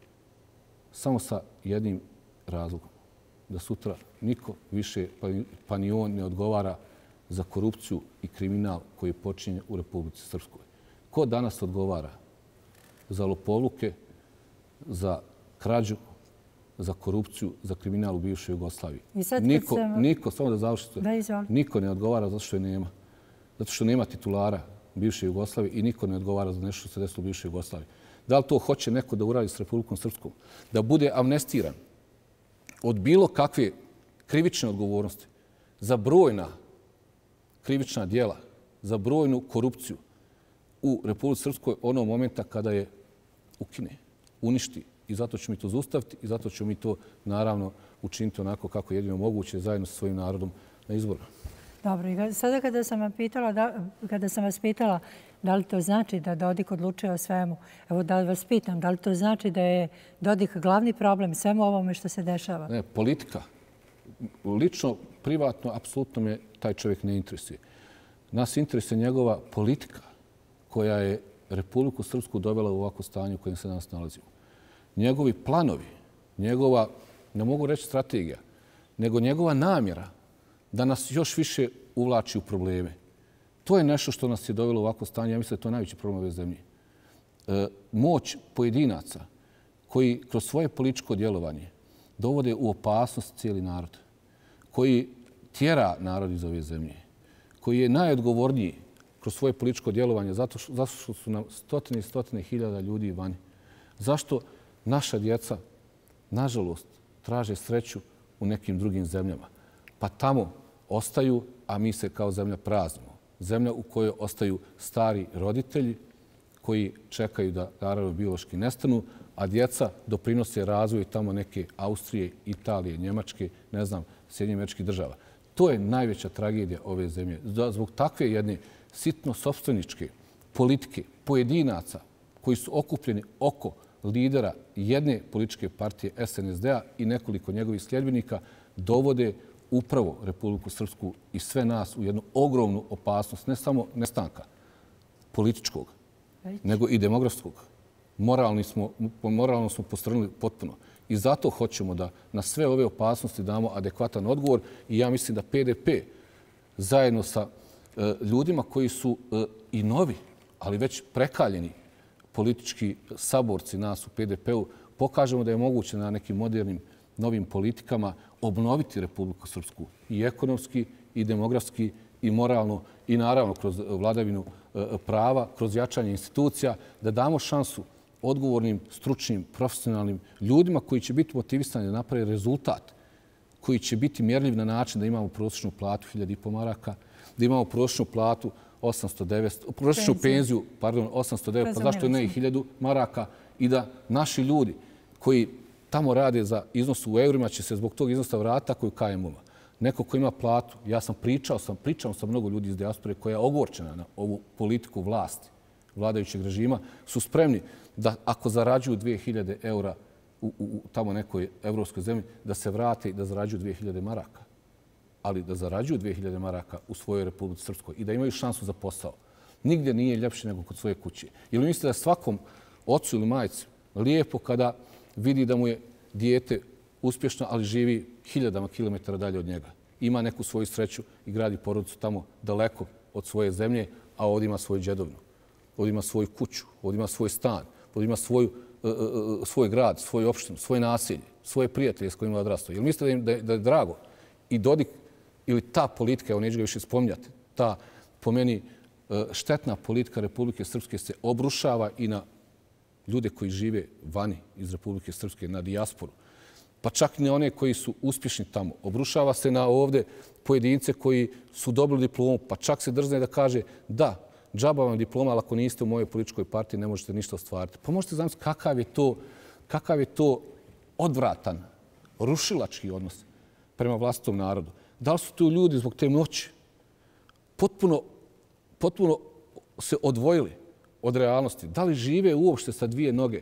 Samo sa jednim razlogom. Da sutra niko više, pa, pa ni on, ne odgovara za korupciju i kriminal koji je počinjen u Republici Srpskoj. Ko danas odgovara za lopovluke, za krađu, za korupciju, za kriminal u bivšoj Jugoslaviji? Niko, sam... niko, samo da završite, da, niko ne odgovara zato što je nema. Zato što nema titulara bivše Jugoslavije i niko ne odgovara za nešto što se desilo u bivšoj Jugoslaviji. Da li to hoće neko da uradi s Republikom Srpskom? Da bude amnestiran od bilo kakve krivične odgovornosti za brojna krivična djela, za brojnu korupciju u Republici Srpskoj onog momenta kada je ukine, uništi. I zato ćemo mi to zaustaviti i zato ćemo mi to naravno učiniti onako kako je jedino moguće zajedno sa svojim narodom na izborima. Dobro, i sada kada sam, pitala, da, kada sam vas pitala da li to znači da Dodik odlučuje o svemu, evo da vas pitam, da li to znači da je Dodik glavni problem svemu ovome što se dešava? Ne, politika. Lično, privatno, apsolutno me taj čovjek ne interesuje. Nas interesuje njegova politika koja je Republiku Srpsku dovela u ovako stanje u kojem se danas nalazimo. Njegovi planovi, njegova, ne mogu reći strategija, nego njegova namjera da nas još više uvlači u probleme. To je nešto što nas je dovelo u ovako stanje. Ja mislim da je to najveći problem ove zemlje. E, moć pojedinaca koji kroz svoje političko djelovanje dovode u opasnost cijeli narod, koji tjera narod iz ove zemlje, koji je najodgovorniji kroz svoje političko djelovanje zato što, zato što su nam stotine i stotine hiljada ljudi vani. Zašto naša djeca, nažalost, traže sreću u nekim drugim zemljama? Pa tamo ostaju, a mi se kao zemlja praznimo. Zemlja u kojoj ostaju stari roditelji koji čekaju da naravno biološki nestanu, a djeca doprinose razvoju tamo neke Austrije, Italije, Njemačke, ne znam, Sjedinjenih Američkih Država. To je najveća tragedija ove zemlje. Zbog takve jedne sitno-sopstveničke politike pojedinaca koji su okupljeni oko lidera jedne političke partije S N S D-a i nekoliko njegovih sljedbenika dovode upravo Republiku Srpsku i sve nas u jednu ogromnu opasnost, ne samo nestanka političkog, nego i demografskog. Moralni smo, moralno smo postrnuli potpuno. I zato hoćemo da na sve ove opasnosti damo adekvatan odgovor i ja mislim da P D P zajedno sa e, ljudima koji su e, i novi, ali već prekaljeni politički saborci nas u P D P-u, pokažemo da je moguće na nekim modernim novim politikama obnoviti Republiku Srpsku i ekonomski, i demografski, i moralno, i naravno kroz vladavinu prava, kroz jačanje institucija, da damo šansu odgovornim, stručnim, profesionalnim ljudima koji će biti motivisani da naprave rezultat, koji će biti mjerljiv na način da imamo prosječnu platu hiljadu i po maraka, da imamo prosječnu platu osamsto devetsto, prosječnu penziju, pardon, osamsto devetsto, pa zašto ne i hiljadu maraka, i da naši ljudi koji tamo rade za iznos u eurima će se zbog tog iznosa vratiti tako i K M U-a. Neko ko ima platu, ja sam pričao, sam pričao sa mnogo ljudi iz dijaspore koja je ogorčena na ovu politiku vlasti, vladajućeg režima, su spremni da ako zarađuju dvije hiljade eura u, u, u tamo nekoj evropskoj zemlji, da se vrate i da zarađuju dvije hiljade maraka. Ali da zarađuju dvije hiljade maraka u svojoj Republici Srpskoj i da imaju šansu za posao. Nigdje nije ljepše nego kod svoje kuće. Ili mislite da svakom ocu ili majci lijepo kada vidi da mu je dijete uspješno, ali živi hiljadama kilometara dalje od njega. Ima neku svoju sreću i gradi porodicu tamo daleko od svoje zemlje, a ovdje ima svoju džedovnu. Ovdje ima svoju kuću, ovdje ima svoj stan, ovdje ima svoju, uh, uh, svoj grad, svoju opštinu, svoje naselje, svoje prijatelje s kojima je odrastao. Jel mislite da, im, da, je, da je drago? I Dodik ili ta politika, evo neću ga više spominjati, ta po meni uh, štetna politika Republike Srpske se obrušava i na ljude koji žive vani iz Republike Srpske, na dijasporu. Pa čak i na one koji su uspješni tamo. Obrušava se na ovdje pojedince koji su dobili diplomu, pa čak se drzne da kaže da, džaba vam diploma, ali ako niste u mojoj političkoj partiji ne možete ništa ostvariti. Pa možete znati kakav je to, kakav je to odvratan, rušilački odnos prema vlastitom narodu. Da li su tu ljudi zbog te moći potpuno, potpuno se odvojili od realnosti? Da li žive uopšte sa dvije noge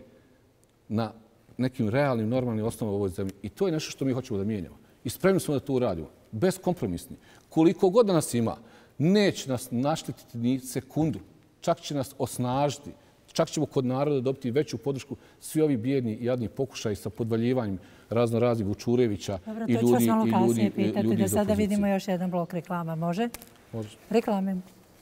na nekim realnim, normalnim osnovama u ovoj zemlji? I to je nešto što mi hoćemo da mijenjamo. I spremni smo da to uradimo. Beskompromisni. Koliko god da nas ima, neće nas naštetiti ni sekundu. Čak će nas osnažiti. Čak ćemo kod naroda dobiti veću podršku. Svi ovi bijedni i jadni pokušaj sa podvaljivanjem razno raznih Vučurevića i ljudi, i ljudi, Dobro, to ću vas malo kasnije pitati, pitati, da sada vidimo još jedan blok reklama. Može? Može. Reklame.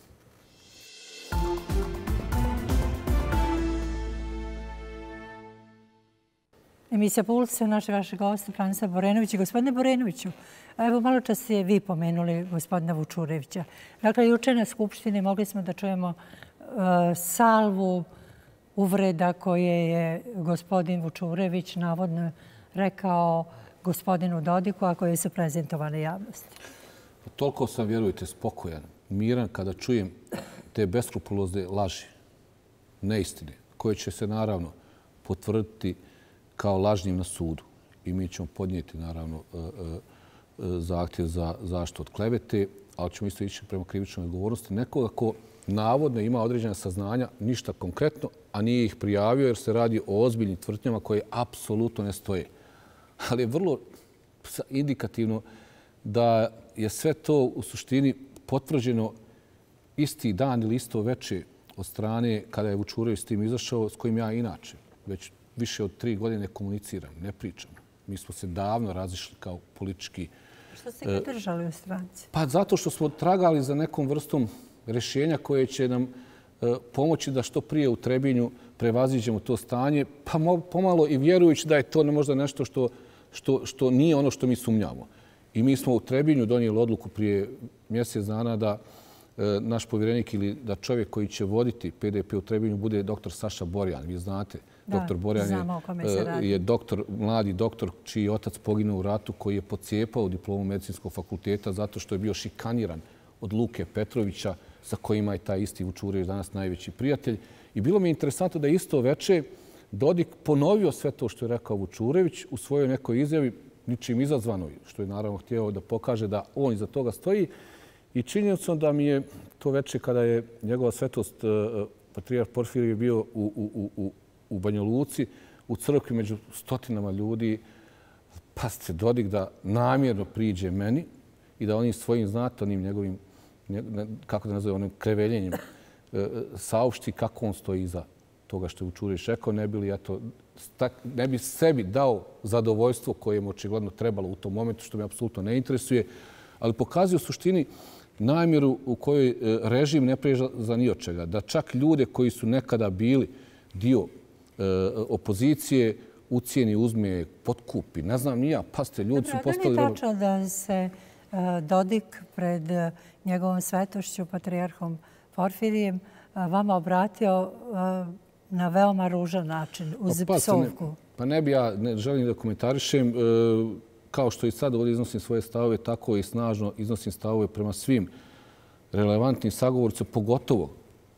Emisija Puls, naše vaše goste, Franca Borenović i gospodine Borenoviću. Evo, malo čas ste vi pomenuli gospodina Vučurevića. Dakle, juče na Skupštini mogli smo da čujemo uh, salvu uvreda koje je gospodin Vučurević navodno rekao gospodinu Dodiku, a koje su prezentovane javnosti. Toliko sam, vjerujte, spokojan, miran kada čujem te beskrupulozne laži, neistine, koje će se naravno potvrditi kao lažnim na sudu. I mi ćemo podnijeti, naravno, zahtjev za zaštitu od klevete, ali ćemo isto ići prema krivičnoj odgovornosti, nekoga ko navodno ima određena saznanja, ništa konkretno, a nije ih prijavio jer se radi o ozbiljnim tvrdnjama koje apsolutno ne stoje. Ali je vrlo indikativno da je sve to u suštini potvrđeno isti dan ili isto veče od strane kada je Vučurević s tim izašao, s kojim ja inače već više od tri godine komuniciram, ne pričam. Mi smo se davno razišli kao politički... Što ste ga držali u stranci? Pa zato što smo tragali za nekom vrstom rješenja koje će nam pomoći da što prije u Trebinju prevaziđemo to stanje, pa pomalo i vjerujući da je to možda nešto što, što, što nije ono što mi sumnjamo. I mi smo u Trebinju donijeli odluku prije mjesec dana da naš povjerenik ili da čovjek koji će voditi P D P u Trebinju bude doktor Saša Borjan. Vi znate, da, doktor Borjan je, je doktor, mladi doktor čiji je otac poginuo u ratu, koji je pocijepao diplomu medicinskog fakulteta zato što je bio šikaniran od Luke Petrovića, sa kojima je taj isti Vučurević danas najveći prijatelj. I bilo mi je interesantno da isto veče Dodik ponovio sve to što je rekao Vučurević u svojoj nekoj izjavi, ničim izazvanoj, što je naravno htio da pokaže da on iza toga stoji. I činjenicom da mi je to veče kada je njegova svetost patrijarh Porfirije bio u, u, u, u Banja Luci, u crkvi među stotinama ljudi, pa ste Dodik da namjerno priđe meni i da onim svojim znatonim njegovim, kako da nazove, onim kreveljenjem saopšti kako on stoji iza toga što je Vučurević rekao, ne bi li eto, ne bi sebi dao zadovoljstvo koje mu očigledno trebalo u tom momentu, što me apsolutno ne interesuje, ali pokazuje u suštini namjeru u kojoj režim ne preža za ni od čega. Da čak ljude koji su nekada bili dio opozicije ucijeni, uzme, potkupi. Ne znam ni ja, pa ste ljudi su postali... Da li je tačno da se Dodik pred njegovom svetošću, patrijarhom Porfirijem, vama obratio na veoma ružan način, uz psovku? Pa ne bi ja, ne želim da komentarišem. Kao što i sad ovdje iznosim svoje stavove, tako i snažno iznosim stavove prema svim relevantnim sagovorcima, pogotovo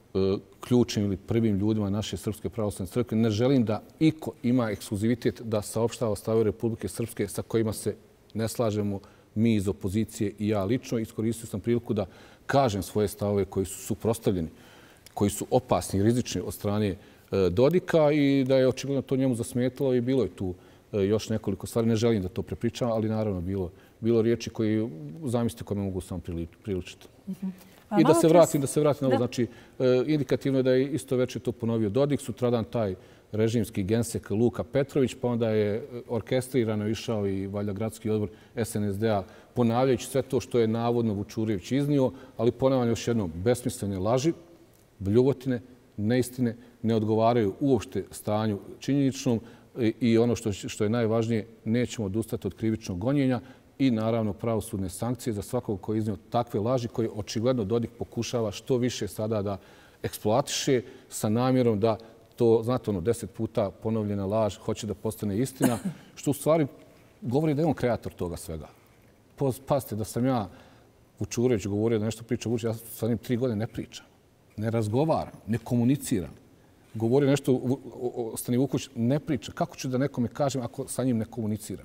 ključnim ili prvim ljudima naše Srpske pravoslavne crkve. Ne želim da iko ima ekskluzivitet da saopštava stavove Republike Srpske sa kojima se ne slažemo mi iz opozicije i ja lično. Iskoristio sam priliku da kažem svoje stavove koji su suprotstavljeni, koji su opasni i rizični od strane Dodika i da je očigledno to njemu zasmetalo i bilo je tu još nekoliko stvari. Ne želim da to prepričam, ali naravno bilo, bilo riječi koji zamislite kome mogu samo priličiti. Uh-huh. I da se vratim, da se vratim na ovo. Znači, indikativno je da je isto večer to ponovio Dodik, sutradan taj režimski gensek Luka Petrović, pa onda je orkestrirano išao i valjda gradski odbor S N S D-a ponavljajući sve to što je navodno Vučurević iznio, ali ponavljam još jednom, besmislene laži, bljuvotine, neistine, ne odgovaraju uopšte stanju činjeničnom i ono što, što je najvažnije, nećemo odustati od krivičnog gonjenja i naravno pravosudne sankcije za svakog koji je iznio takve laži koje očigledno Dodik pokušava što više sada da eksploatiše sa namjerom da to, znate ono, deset puta ponovljena laž hoće da postane istina, što u stvari govori da je on kreator toga svega. Pazite, da sam ja Vučurević govorio da nešto priča Vučić, ja sa njim tri godine ne pričam, ne razgovaram, ne komuniciram. Govori nešto o Stani Vuković, ne priča. Kako ću da nekome kažem ako sa njim ne komuniciram?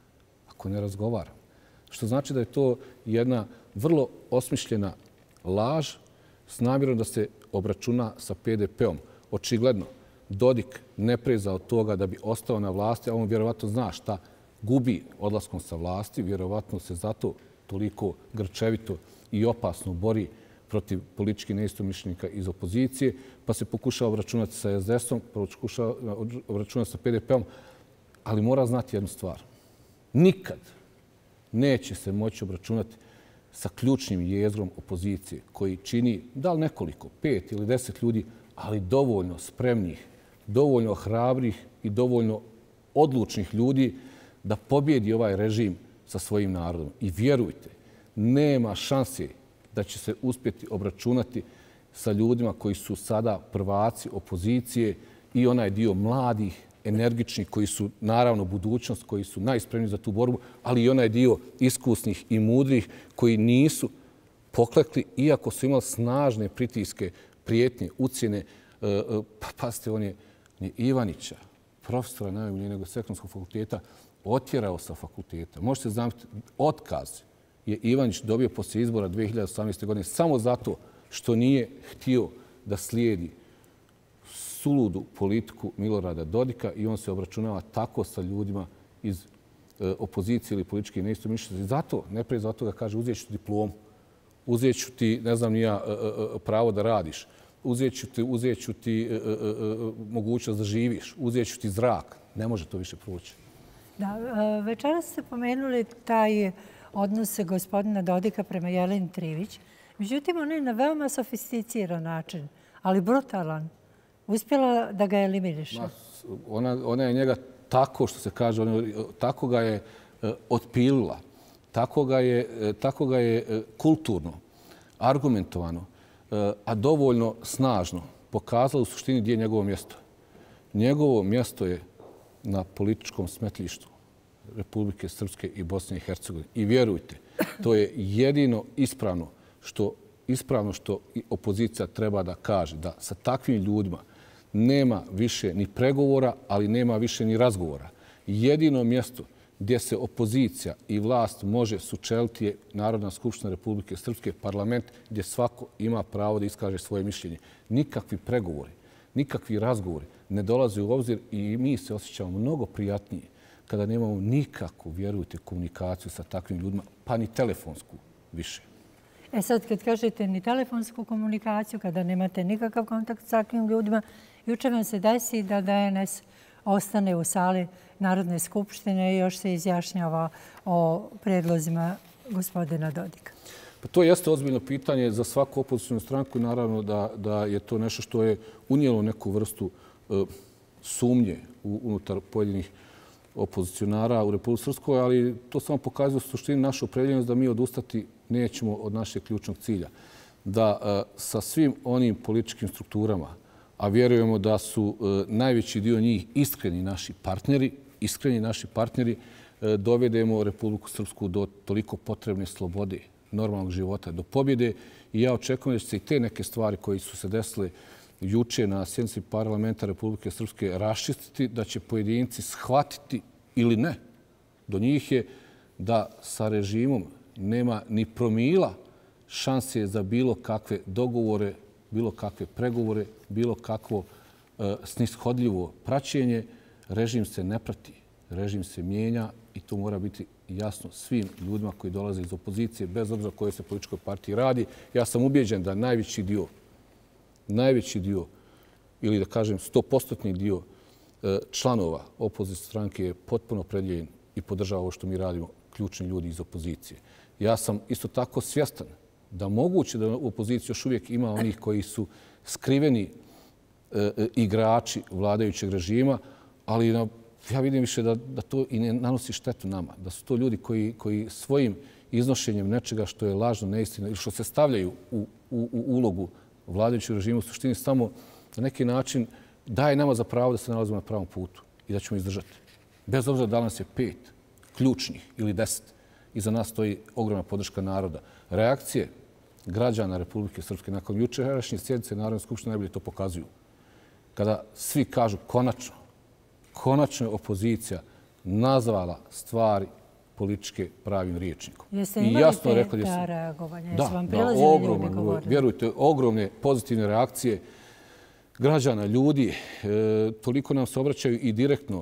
Ako ne razgovaram. Što znači da je to jedna vrlo osmišljena laž s namjerom da se obračuna sa P D P-om. Očigledno, Dodik ne preza od toga da bi ostao na vlasti, a on vjerovatno zna šta gubi odlaskom sa vlasti. Vjerovatno se zato toliko grčevito i opasno bori protiv političkih neistomišljenika iz opozicije, pa se pokušava obračunati sa S D S-om, pokušava obračunati sa P D P-om, ali mora znati jednu stvar. Nikad neće se moći obračunati sa ključnim jezgrom opozicije koji čini, da li nekoliko, pet ili deset ljudi, ali dovoljno spremnih, dovoljno hrabrih i dovoljno odlučnih ljudi da pobjedi ovaj režim sa svojim narodom. I vjerujte, nema šanse da će se uspjeti obračunati sa ljudima koji su sada prvaci opozicije i onaj dio mladih, energičnih, koji su naravno budućnost, koji su najspremniji za tu borbu, ali i onaj dio iskusnih i mudrih koji nisu poklekli, iako su imali snažne pritiske, prijetnje, ucjene. Pa pazite, on je Ivanića, profesora najuglednijeg ekonomskog fakulteta, otjerao sa fakulteta. Možete znati otkaz je Ivanić dobio poslije izbora dvije hiljade osamnaeste. godine samo zato što nije htio da slijedi suludu politiku Milorada Dodika i on se obračunava tako sa ljudima iz opozicije ili političke neistomišljenosti. Zato, ne prije zato ga kaže, uzet ću diplomu, uzet ću ti, ne znam ni ja, pravo da radiš, uzet ću ti, uzet ću ti mogućnost da živiš, uzet ću ti zrak. Ne može to više proći. Da, večeras ste pomenuli taj odnos gospodina Dodika prema Jeleni Trivić. Međutim, on je na veoma sofisticiran način, ali brutalan, uspjela da ga eliminiše. Ona, ona je njega tako, što se kaže, ona, tako ga je e, otpilila, tako ga je, e, tako ga je e, kulturno, argumentovano, e, a dovoljno snažno pokazala u suštini gdje je njegovo mjesto. Njegovo mjesto je na političkom smetlištu Republike Srpske i Bosne i Hercegovine. I vjerujte, to je jedino ispravno što, ispravno što opozicija treba da kaže, da sa takvim ljudima nema više ni pregovora, ali nema više ni razgovora. Jedino mjesto gdje se opozicija i vlast može sučeliti je Narodna skupština Republike Srpske, parlament gdje svako ima pravo da iskaže svoje mišljenje. Nikakvi pregovori, nikakvi razgovori ne dolaze u obzir i mi se osjećamo mnogo prijatnije kada nemamo nikakvu, vjerujte, komunikaciju sa takvim ljudima, pa ni telefonsku više. E sad, kad kažete ni telefonsku komunikaciju, kada nemate nikakav kontakt s takvim ljudima, jučer vam se desi da D N S ostane u sali Narodne skupštine i još se izjašnjava o predlozima gospodina Dodika. Pa to jeste ozbiljno pitanje za svaku opozicijnu stranku i naravno da, da je to nešto što je unijelo neku vrstu e, sumnje u, unutar pojedinih opozicionara u Republici Srpskoj, ali to samo pokazuje u suštini našu opredjeljenost da mi odustati nećemo od našeg ključnog cilja. Da e, sa svim onim političkim strukturama, a vjerujemo da su e, najveći dio njih iskreni naši partneri, iskreni naši partneri, e, dovedemo Republiku Srpsku do toliko potrebne slobode, normalnog života, do pobjede. I ja očekujem da će se i te neke stvari koje su se desile juče na sjednici parlamenta Republike Srpske raščistiti, da će pojedinci shvatiti ili ne. Do njih je da sa režimom nema ni promila šanse za bilo kakve dogovore, bilo kakve pregovore, bilo kakvo e, snishodljivo praćenje. Režim se ne prati, režim se mijenja i to mora biti jasno svim ljudima koji dolaze iz opozicije, bez obzira o kojoj se političkoj partiji radi. Ja sam ubijeđen da najveći dio, najveći dio, ili da kažem stopostotni dio e, članova opozicijske stranke je potpuno opredjeljen i podržava ovo što mi radimo, ključni ljudi iz opozicije. Ja sam isto tako svjestan da moguće da u opoziciji još uvijek ima onih koji su skriveni e, e, igrači vladajućeg režima, ali na, ja vidim više da, da to i ne nanosi štetu nama. Da su to ljudi koji, koji svojim iznošenjem nečega što je lažno, neistina ili što se stavljaju u, u, u ulogu vladajućeg režima u suštini samo na neki način daje nama za pravo da se nalazimo na pravom putu i da ćemo izdržati. Bez obzira da nas je pet ključnih ili deset. Iza nas stoji ogromna podrška naroda. Reakcije građana Republike Srpske nakon jučerašnje sjednice Narodne skupštine najbolje to pokazuju. Kada svi kažu konačno, konačno je opozicija nazvala stvari političke pravim riječnikom. Jeste imali te ta reagovanja? Jesu vam prilazili ljudi govorili? Vjerujte, ogromne pozitivne reakcije građana, ljudi. E, toliko nam se obraćaju i direktno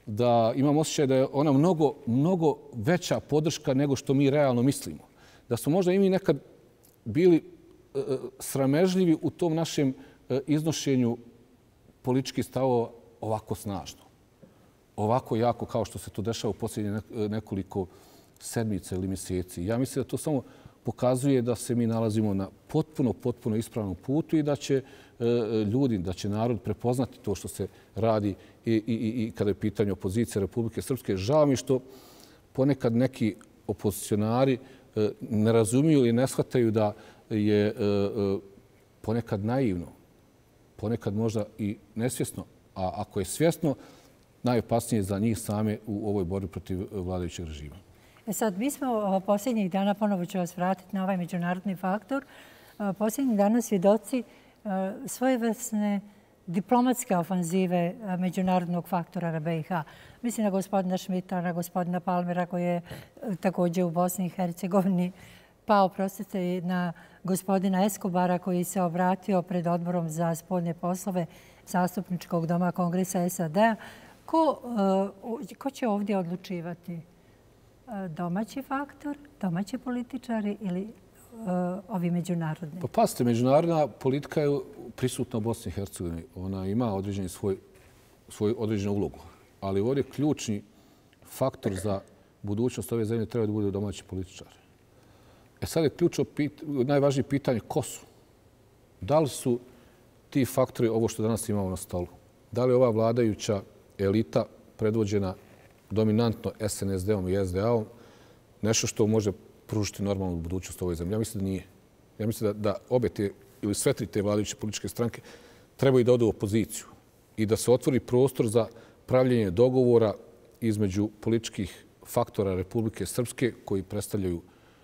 da imam osjećaj da je ona mnogo, mnogo veća podrška nego što mi realno mislimo. Da smo možda i mi nekad bili e, sramežljivi u tom našem e, iznošenju političkih stavova ovako snažno. Ovako jako kao što se to dešava u posljednje nekoliko sedmica ili mjeseci. Ja mislim da to samo pokazuje da se mi nalazimo na potpuno, potpuno ispravnom putu i da će e, ljudi, da će narod prepoznati to što se radi i, i, i kada je pitanje opozicije Republike Srpske. Žao mi što ponekad neki opozicionari e, ne razumiju ili ne shvataju da je e, e, ponekad naivno, ponekad možda i nesvjesno, a ako je svjesno, najopasnije za njih same u ovoj borbi protiv vladajućeg režima. E sad, mi smo posljednjih dana, ponovo ću vas vratiti na ovaj međunarodni faktor, posljednjih dana svjedoci svojevrsne diplomatske ofanzive međunarodnog faktora na B i H. Mislim na gospodina Šmita, na gospodina Palmera koji je također u Bosni i Hercegovini, pa oprostite na gospodina Eskobara koji se obratio pred odborom za spoljne poslove zastupničkog doma Kongresa S A D-a. Ko, ko će ovdje odlučivati? Domaći faktor, domaći političari ili ovi međunarodni? Pa pazite, međunarodna politika je prisutna u Bosni i Hercegovini. Ona ima određeni svoj, svoju određenu ulogu. Ali ovdje ključni faktor za budućnost ove zemlje treba da budu domaći političari. E sad je ključno, najvažnije pitanje ko su? Da li su ti faktori ovo što danas imamo na stolu? Da li ova vladajuća elita predvođena dominantno S N S D-om i S D A-om nešto što može pružiti normalnu budućnost ovoj zemlji? Ja mislim da nije. Ja mislim da, da obe te ili sve tri te vladajuće političke stranke trebaju da odu u opoziciju i da se otvori prostor za pravljenje dogovora između političkih faktora Republike Srpske koji predstavljaju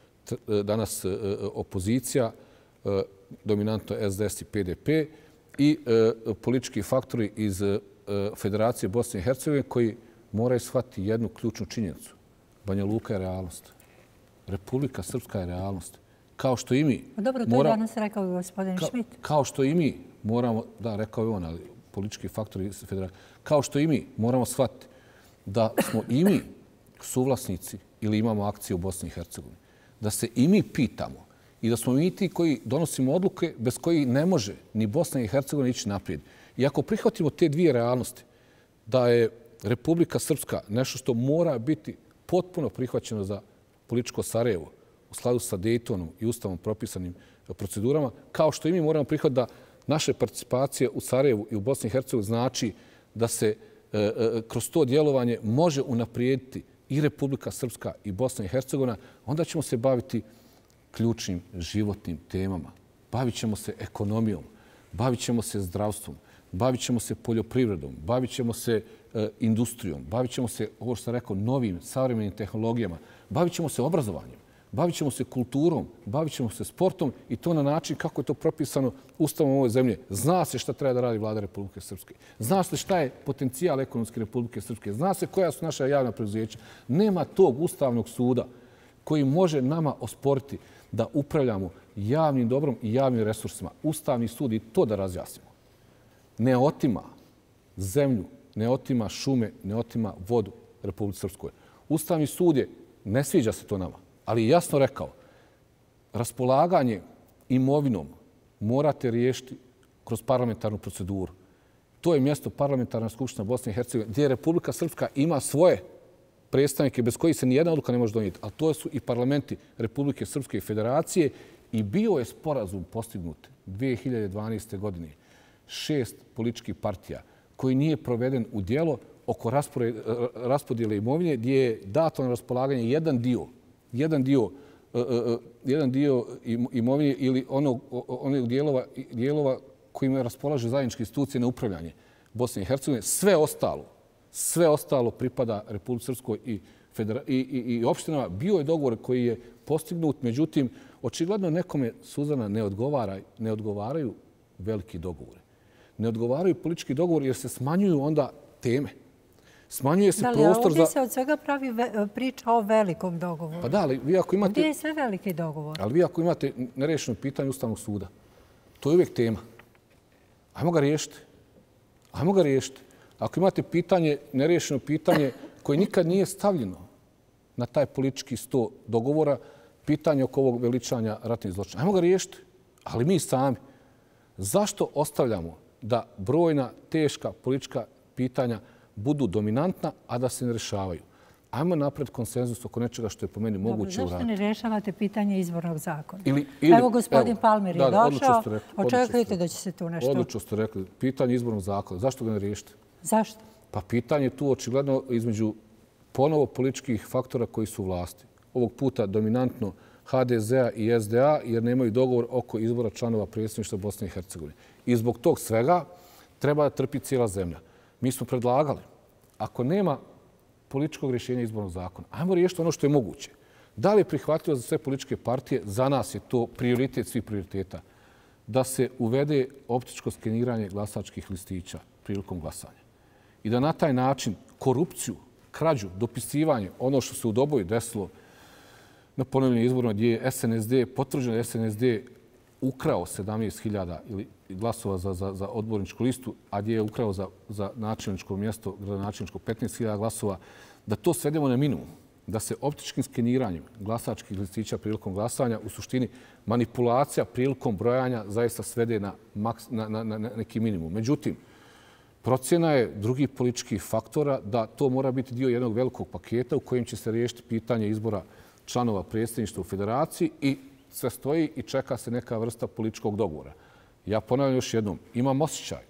danas opozicija, dominantno S D S i P D P i politički faktori iz Federacije Bosne i Hercegovine koji moraju shvatiti jednu ključnu činjenicu. Banja Luka je realnost. Republika Srpska je realnost. Kao što i mi... Dobro, to je danas rekao i gospodin Šmit. Kao što i mi moramo, da, rekao je on, ali politički faktori iz Federacije, kao što i mi moramo shvatiti da smo i mi suvlasnici ili imamo akcije u Bosni i Hercegovini. Da se i mi pitamo i da smo mi ti koji donosimo odluke bez kojih ne može ni Bosna i Hercegovina ići naprijed. I ako prihvatimo te dvije realnosti, da je Republika Srpska nešto što mora biti potpuno prihvaćeno za političko Sarajevo u skladu sa Daytonom i ustavom propisanim procedurama, kao što i mi moramo prihvatiti da naše participacije u Sarajevu i u Bosni i Hercegovini znači da se e, e, kroz to djelovanje može unaprijediti i Republika Srpska i Bosna i Hercegovina, onda ćemo se baviti ključnim životnim temama. Bavit ćemo se ekonomijom, bavit ćemo se zdravstvom, bavit ćemo se poljoprivredom, bavit ćemo se e, industrijom, bavit ćemo se, ovo što sam rekao, novim, savremenim tehnologijama, bavit ćemo se obrazovanjem, bavit ćemo se kulturom, bavit ćemo se sportom i to na način kako je to propisano Ustavom ove zemlje. Zna se šta treba da radi vlada Republike Srpske. Zna se šta je potencijal ekonomske Republike Srpske. Zna se koja su naša javna preduzeća. Nema tog Ustavnog suda koji može nama osporiti da upravljamo javnim dobrom i javnim resursima. Ustavni sud i to da razjasnimo. Ne otima zemlju, ne otima šume, ne otima vodu Republike Srpskoj. Ustavni sud je, ne sviđa se to nama, ali je jasno rekao, raspolaganje imovinom morate riješiti kroz parlamentarnu proceduru. To je mjesto parlamentarna skupština Bosne i Hercegovine, gdje Republika Srpska ima svoje predstavnike bez kojih se nijedna odluka ne može donijeti, a to su i parlamenti Republike Srpske i Federacije i bio je sporazum postignut dvije hiljade dvanaeste. godine. Šest političkih partija koji nije proveden u djelo oko raspodjele imovine gdje je dato na raspolaganje jedan dio, jedan dio, jedan dio imovine ili onog, onog dijelova, dijelova kojima raspolaže zajedničke institucije na upravljanje Bosne i Hercegovine. Sve ostalo, sve ostalo pripada Republici Srpskoj i, federa, i, i, i opštinama. Bio je dogovor koji je postignut, međutim, očigledno nekome, Suzana, ne, odgovara, ne odgovaraju veliki dogovori. Ne odgovaraju politički dogovor jer se smanjuju onda teme. Smanjuje se da li, prostor za... Ovdje se od svega pravi ve, priča o velikom dogovoru. Pa da, ali vi ako imate... Gdje je sve veliki dogovor? Ali vi ako imate nerešeno pitanje Ustavnog suda, to je uvijek tema. Ajmo ga riješiti. Ajmo ga riješiti. Ako imate pitanje, nerešeno pitanje koje nikad nije stavljeno na taj politički sto dogovora, pitanje oko ovog veličanja ratnih zločina. Ajmo ga riješiti. Ali mi sami. Zašto ostavljamo da brojna, teška politička pitanja budu dominantna, a da se ne rješavaju? Ajmo napred konsenzus oko nečega što je po meni moguće uraditi. Zašto ne rješavate pitanje izbornog zakona? Ili, ili, evo, gospodin evo, Palmer je da, došao. Očekujete da će se tu nešto... Odlično ste rekli. Pitanje izbornog zakona. Zašto ga ne riješite? Zašto? Pa pitanje je tu očigledno između ponovo političkih faktora koji su u vlasti. Ovog puta dominantno H D Z-a i S D A jer nemaju dogovor oko izbora članova predsjedništva Bosne i Hercegovine. I zbog tog svega treba da trpi cijela zemlja. Mi smo predlagali, ako nema političkog rješenja izbornog zakona, ajmo riješiti ono što je moguće. Da li je prihvatljivo za sve političke partije? Za nas je to prioritet svih prioriteta. da se uvede optičko skeniranje glasačkih listića prilikom glasanja. I da na taj način korupciju, krađu, dopisivanje, ono što se u Doboju desilo na ponovljenim izborima gdje je S N S D, potvrđeno S N S D ukrao sedamnaest hiljada glasova za, za, za odborničku listu, a gdje je ukrao za, za načelničko mjesto, gradonačelničko petnaest hiljada glasova, da to svedemo na minimum. Da se optičkim skeniranjem glasačkih listića prilikom glasanja u suštini manipulacija prilikom brojanja zaista svede na, maks, na, na, na neki minimum. Međutim, procjena je drugih političkih faktora da to mora biti dio jednog velikog paketa u kojem će se riješiti pitanje izbora članova predsjedništva u federaciji i sve stoji i čeka se neka vrsta političkog dogovora. Ja ponavljam još jednom, imam osjećaj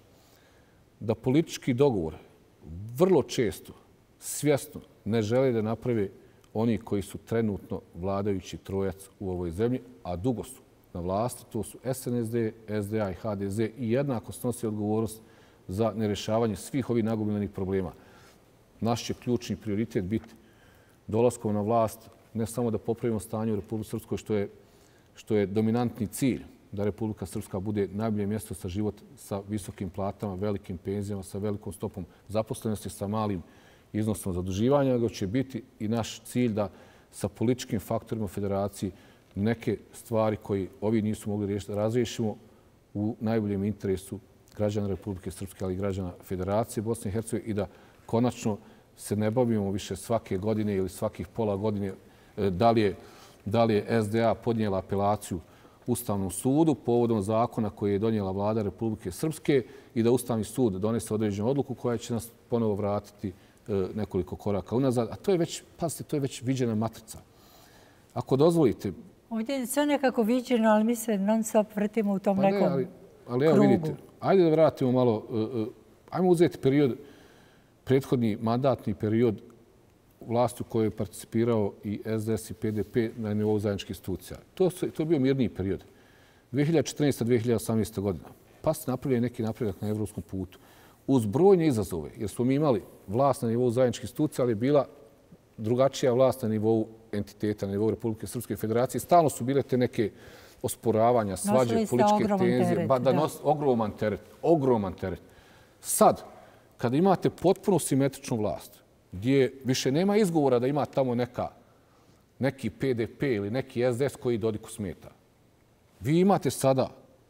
da politički dogovor vrlo često, svjesno ne žele da naprave oni koji su trenutno vladajući trojac u ovoj zemlji, a dugo su na vlasti. To su S N S D, S D A i H D Z i jednako snosi odgovornost za nerješavanje svih ovih nagomilanih problema. Naš će ključni prioritet biti dolaskom na vlast ne samo da popravimo stanje u Republici Srpskoj, što je, što je dominantni cilj, da Republika Srpska bude najbolje mjesto za život sa visokim platama, velikim penzijama, sa velikom stopom zaposlenosti, sa malim iznosom zaduživanja, nego će biti i naš cilj da sa političkim faktorima u federaciji neke stvari koje ovi nisu mogli riješiti, razriješimo u najboljem interesu građana Republike Srpske, ali i građana Federacije Bosne i Hercegovine i da konačno se ne bavimo više svake godine ili svakih pola godine da li je, da li je S D A podnijela apelaciju Ustavnom sudu povodom zakona koji je donijela vlada Republike Srpske i da Ustavni sud donese određenu odluku koja će nas ponovo vratiti nekoliko koraka unazad. A to je već, pazite, to je već viđena matrica. Ako dozvolite... Ovdje je sve nekako viđeno, ali mi se non stop vrtimo u tom pa nekom ne, ali, ali evo krugu. Vidite, ajde da vratimo malo, ajmo uzeti period, prethodni mandatni period vlasti u kojoj je participirao i S D S i P D P na nivou zajedničkih institucija. To, su, to je bio mirniji period. dvije hiljade četrnaesta do dvije hiljade osamnaeste. godina. Pa se napravio neki napredak na evropskom putu. Uz brojne izazove, jer smo mi imali vlast na nivou zajedničkih institucija, ali je bila drugačija vlast na nivou entiteta, na nivou Republike Srpske federacije. Stalno su bile te neke osporavanja, svađe, političke tenzije. Teret, ba, da, da. Nos, ogroman teret. Ogroman teret. Sad, kada imate potpuno simetričnu vlast, gdje više nema izgovora da ima tamo neka, neki P D P ili neki S D S koji Dodiku smeta. Vi imate sada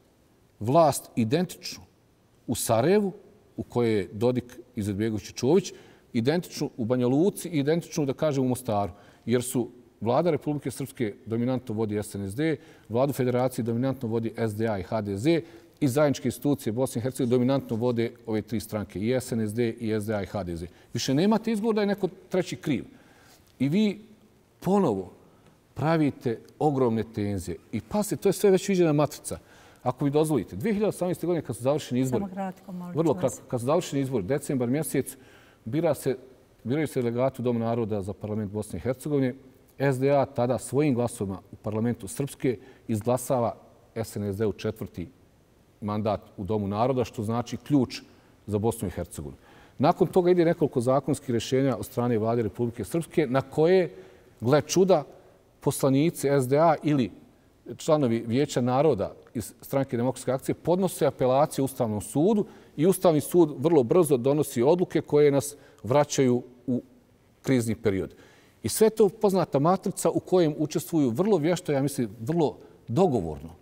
vlast identičnu u Sarajevu, u kojoj je Dodik Izetbegović i Čović, identičnu u Banja Luci i identičnu, da kažem, u Mostaru. Jer su vlada Republike Srpske dominantno vodi S N S D, vladu Federacije dominantno vodi S D A i H D Z i zajedničke institucije Bosne i Hercegovine dominantno vode ove tri stranke, i S N S D, i S D A i H D Z. Više nemate izgovor da je neko treći kriv. I vi ponovo pravite ogromne tenzije. I pasite, to je sve već viđena matrica. Ako vi dozvolite, dvije hiljade osamnaeste. godine kad su završeni izbori, vrlo kratko, kad su završeni izbori, decembar mjesec, bira se, biraju se delegati u Dom naroda za parlament Bosne i Hercegovine. S D A tada svojim glasovima u parlamentu Srpske izglasava S N S D u četvrti mandat u Domu naroda, što znači ključ za Bosnu i Hercegovinu. Nakon toga ide nekoliko zakonskih rješenja od strane vlade Republike Srpske na koje, gle čuda, poslanici S D A ili članovi Vijeća naroda iz stranke Demokratske akcije podnose apelacije Ustavnom sudu i Ustavni sud vrlo brzo donosi odluke koje nas vraćaju u krizni period. I sve to poznata matrica u kojem učestvuju vrlo vješto, ja mislim, vrlo dogovorno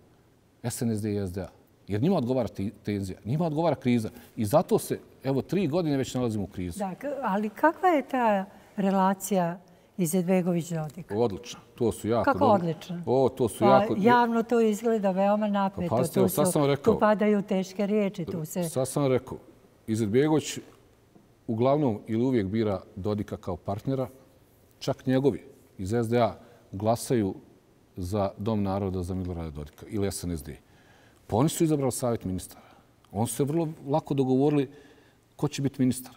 S N S D i S D A. Jer njima odgovara tenzija, njima odgovara kriza. I zato se, evo, tri godine već nalazimo u krizi. Da, ali kakva je ta relacija Izetbegović-Dodik? Odlično. To su jako Kako odlično? O, to su pa, jako... Javno to izgleda veoma napeto. Pa, pazite, tu, sad su, sam rekao, tu padaju teške riječi. Tu se... Sad sam rekao, Izetbegović uglavnom ili uvijek bira Dodika kao partnera, čak njegovi iz S D A glasaju za Dom naroda za Milorada Dodika ili S N S D. Pa oni su izabrali savjet ministara. Oni su se vrlo lako dogovorili ko će biti ministar,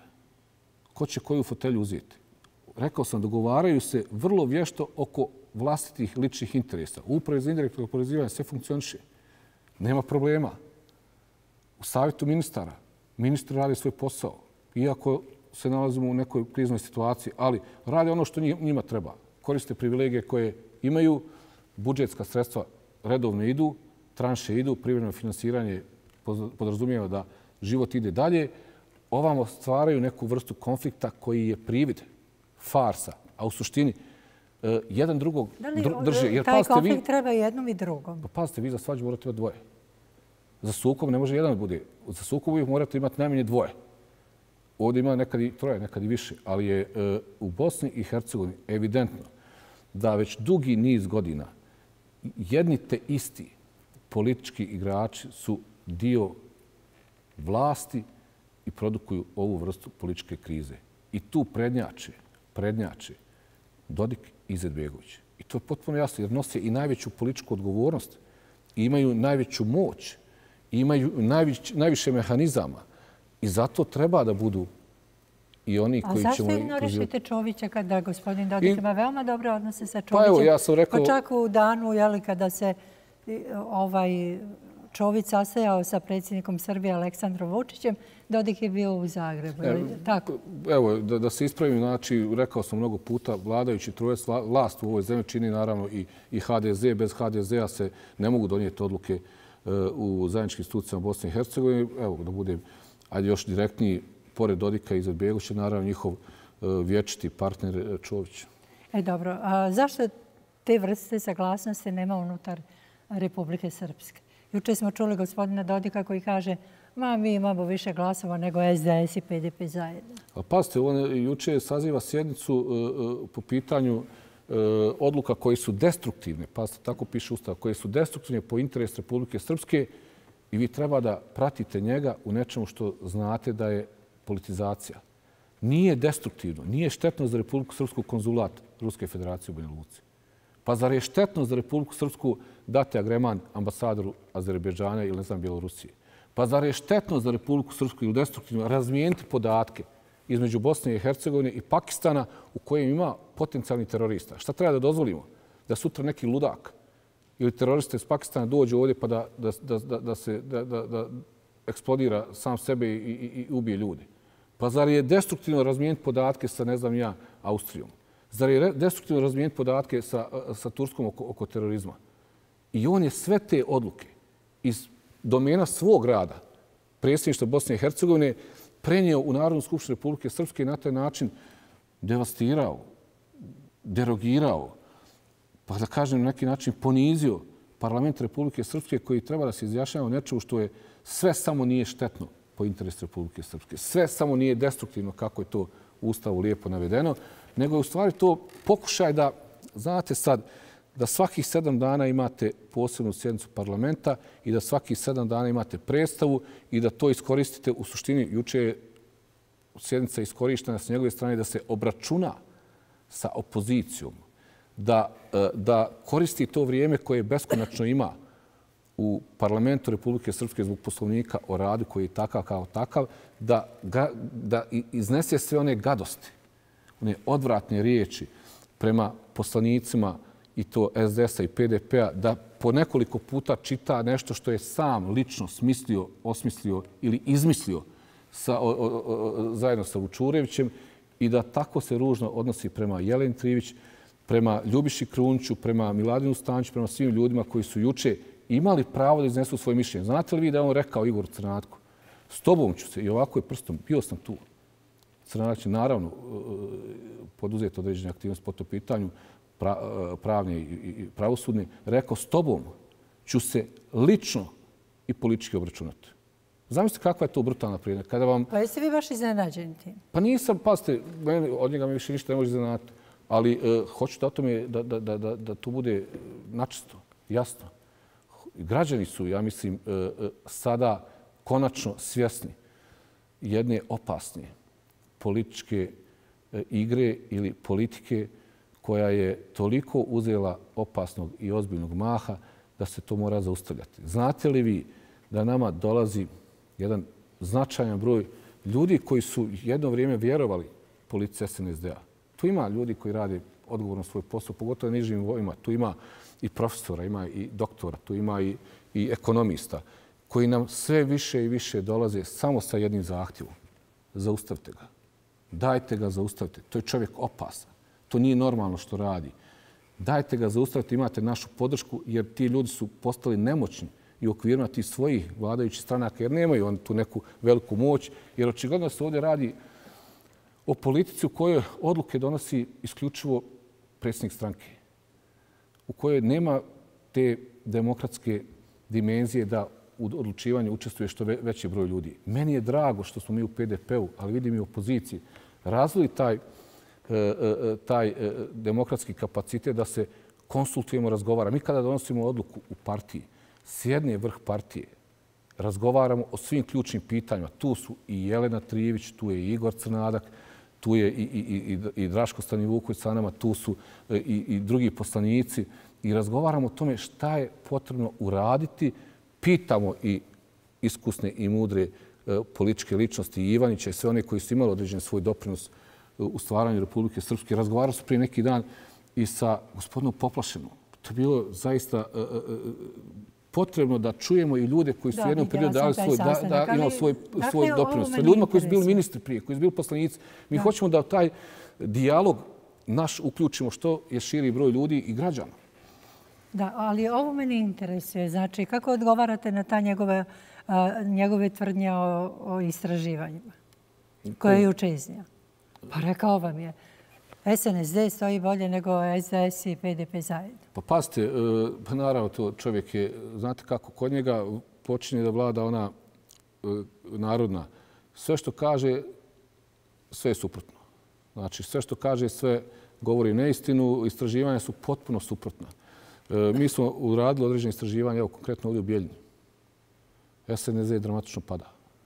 ko će koju fotelju uzeti. Rekao sam, dogovaraju se vrlo vješto oko vlastitih ličnih interesa. U upravi za indirektno oporezivanje sve funkcioniše. Nema problema. U savjetu ministara ministri rade svoj posao, iako se nalazimo u nekoj kriznoj situaciji, ali rade ono što njima treba. Koriste privilegije koje imaju, budžetska sredstva redovno idu, tranše idu, privremeno finansiranje podrazumijeva da život ide dalje, ovamo stvaraju neku vrstu konflikta koji je privid, farsa, a u suštini jedan drugog drže. Jer, taj konflikt vi, treba jednom i drugom. Pa pazite, vi za svađu morate imati dvoje. Za sukob ne može jedan da bude. Za sukob uvijek morate imati najmanje dvoje. Ovdje ima nekad i troje, nekad i više, ali je e, u Bosni i Hercegovini evidentno da već dugi niz godina jedni te isti politički igrači su dio vlasti i produkuju ovu vrstu političke krize. I tu prednjače, prednjače Dodik i Izetbegović. I to je potpuno jasno jer nose i najveću političku odgovornost, i imaju najveću moć, i imaju najvić, najviše mehanizama. I zato treba da budu i oni koji ćemo... A zašto ignorišite Čovića kada gospodin Dodik ima veoma dobre odnose sa Čovićem? Pa evo, ja sam rekao... Pa čak u danu, jeli, kada se ovaj Čović sastajao sa predsjednikom Srbije Aleksandrom Vučićem, Dodik je bio u Zagrebu. E, tako? Evo, da, da se ispravim, znači, rekao sam mnogo puta, vladajući trojac, vlast u ovoj zemlji čini naravno i, i ha de ze. Bez ha de zea se ne mogu donijeti odluke uh, u zajedničkim institucijama Bosne i Hercegovine. Evo, da budem ajde još direktniji, pored Dodika i Izetbegovića, naravno njihov uh, vječiti partner Čović. E, dobro. A zašto te vrste saglasnosti nema unutar Republike Srpske? Juče smo čuli gospodina Dodika koji kaže ma mi imamo više glasova nego es de es i pe de pe zajedno. A pazite, on juče saziva sjednicu uh, po pitanju uh, odluka koji su destruktivne, pazite, tako piše Ustav, koje su destruktivne po interes Republike Srpske i vi treba da pratite njega u nečemu što znate da je politizacija. Nije destruktivno, nije štetno za Republiku Srpsku konzulat Ruske federacije u Banja Luci. Pa zar je štetno za Republiku Srpsku dati agreman ambasadoru Azerbejdžana ili ne znam Bjelorusije? Pa zar je štetno za Republiku Srpsku ili destruktivno razmijeniti podatke između Bosne i Hercegovine i Pakistana u kojem ima potencijalni terorista? Šta treba da dozvolimo? Da sutra neki ludak ili terorista iz Pakistana dođe ovdje pa da, da, da, da, se, da, da, da eksplodira sam sebe i, i, i ubije ljude? Pa zar je destruktivno razmijeniti podatke sa, ne znam ja, Austrijom? Zar je destruktivno razmijeniti podatke sa, sa Turskom oko, oko terorizma? I on je sve te odluke iz domena svog rada, predsjedništva Bosne i Hercegovine, prenio u Narodnu skupštinu Republike Srpske i na taj način devastirao, derogirao, pa da kažem na neki način ponizio parlament Republike Srpske koji treba da se izjašnjava nečemu što je sve samo nije štetno po interesu Republike Srpske. Sve samo nije destruktivno kako je to u Ustavu lijepo navedeno, nego je u stvari to pokušaj da, znate sad, da svakih sedam dana imate posebnu sjednicu parlamenta i da svakih sedam dana imate predstavu i da to iskoristite. U suštini, juče je sjednica iskorištena s njegove strane da se obračuna sa opozicijom, da, da koristi to vrijeme koje beskonačno ima u parlamentu Republike Srpske zbog poslovnika o radu koji je takav kao takav, da, ga, da iznese sve one gadosti, one odvratne riječi prema poslanicima i to es de esa i pe de pe-a, da po nekoliko puta čita nešto što je sam lično smislio, osmislio ili izmislio sa, o, o, o, zajedno sa Vučurevićem i da tako se ružno odnosi prema Jeleni Trivić, prema Ljubiši Kruniću, prema Miladinu Stančiću, prema svim ljudima koji su juče imali pravo da iznesu svoje mišljenje. Znate li vi da je on rekao Igor Crnatko? S tobom ću se, i ovako je prstom, bio sam tu. Crnatak će naravno poduzeti određene aktivnosti po to pitanju, pravne i pravosudne, rekao s tobom ću se lično i politički obračunati. Zamislite kakva je to brutalna prijednja. Kada vam... Pa jeste vi baš iznenađeni tim? Pa nisam, pazite, od njega mi više ništa ne može iznenaditi. Ali uh, hoću da o tome, da, da, da, da, da to bude načisto, jasno. Građani su, ja mislim, uh, sada konačno svjesni jedne opasne političke uh, igre ili politike koja je toliko uzela opasnog i ozbiljnog maha da se to mora zaustavljati. Znate li vi da nama dolazi jedan značajan broj ljudi koji su jedno vrijeme vjerovali politici es en es de-a? Tu ima ljudi koji rade odgovorno svoj posao, pogotovo na nižim nivoima. Tu ima i profesora, ima i doktora, tu ima i, i ekonomista koji nam sve više i više dolaze samo sa jednim zahtjevom. Zaustavite ga. Dajte ga, zaustavite. To je čovjek opasan. To nije normalno što radi. Dajte ga, zaustavite, imate našu podršku jer ti ljudi su postali nemoćni i u okvirima tih svojih vladajućih stranaka, jer nemaju oni tu neku veliku moć, jer očigledno se ovdje radi o politici u kojoj odluke donosi isključivo predsjednik stranke, u kojoj nema te demokratske dimenzije da u odlučivanju učestvuje što veći broj ljudi. Meni je drago što smo mi u P D P-u, ali vidim i u opoziciji, razvili taj, taj demokratski kapacitet da se konsultujemo, razgovara. Mi kada donosimo odluku u partiji, sjedne vrh partije, razgovaramo o svim ključnim pitanjima. Tu su i Jelena Trijević, tu je i Igor Crnadak, tu je i, i, i, i Draško Stanivuković sa nama, tu su i, i drugi poslanici. I razgovaramo o tome šta je potrebno uraditi. Pitamo i iskusne i mudre političke ličnosti i Ivanića i sve one koji su imali određen svoj doprinos u stvaranju Republike Srpske. Razgovarao su prije neki dan i sa gospodinom Poplašenom. To je bilo zaista potrebno da čujemo i ljude koji su u jednom periodu dali svoj, da, da imali svoj, svoj doprinos. Sa ljudima koji su bili ministri prije, koji su bili poslanici. Mi da. hoćemo da taj dijalog naš uključimo što je širi broj ljudi i građana. Da, ali ovo mene interesuje. Znači, kako odgovarate na ta njegove, njegove tvrdnje o, o istraživanjima koje je juče iznio? Pa rekao vam je, S N S D stoji bolje nego S D S i P D P zajedno. Pa pazite, pa naravno to čovjek je, znate kako, kod njega počinje da vlada ona narodna. Sve što kaže, sve je suprotno. Znači, sve što kaže, sve govori neistinu, istraživanja su potpuno suprotna. Mi smo uradili određene istraživanja, evo konkretno ovdje u Bijeljini. S N S D dramatično pada.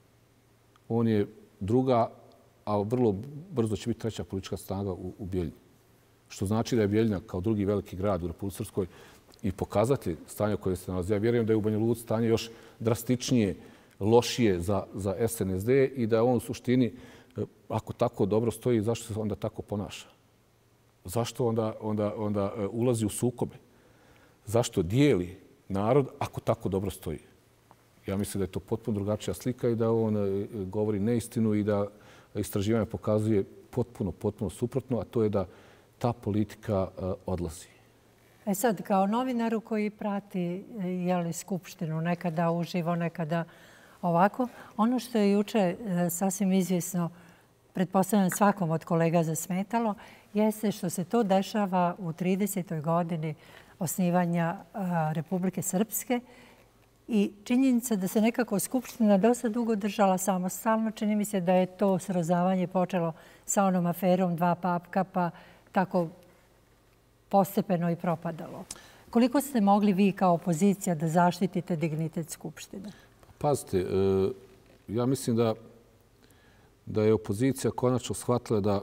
On je druga, a vrlo brzo će biti treća politička snaga u, u Bijeljini. Što znači da je Bijeljina kao drugi veliki grad u Republici Srpskoj i pokazati stanje u kojem se nalazi. Ja vjerujem da je u Banja Luci stanje još drastičnije, lošije za, za S N S D i da je on u suštini, ako tako dobro stoji, zašto se onda tako ponaša? Zašto onda, onda, onda ulazi u sukobe? Zašto dijeli narod ako tako dobro stoji? Ja mislim da je to potpuno drugačija slika i da on govori neistinu i da istraživanje pokazuje potpuno, potpuno suprotno, a to je da ta politika odlazi. E sad, kao novinaru koji prati jeli, Skupštinu, nekada uživo, nekada ovako, ono što je juče sasvim izvjesno, pretpostavljam svakom od kolega zasmetalo, jeste što se to dešava u tridesetoj godini osnivanja Republike Srpske i činjenica da se nekako Skupština dosta dugo držala samostalno. Čini mi se da je to srozavanje počelo sa onom aferom dva papka, pa tako postepeno i propadalo. Koliko ste mogli vi kao opozicija da zaštitite dignitet Skupštine? Pazite, ja mislim da, da je opozicija konačno shvatila da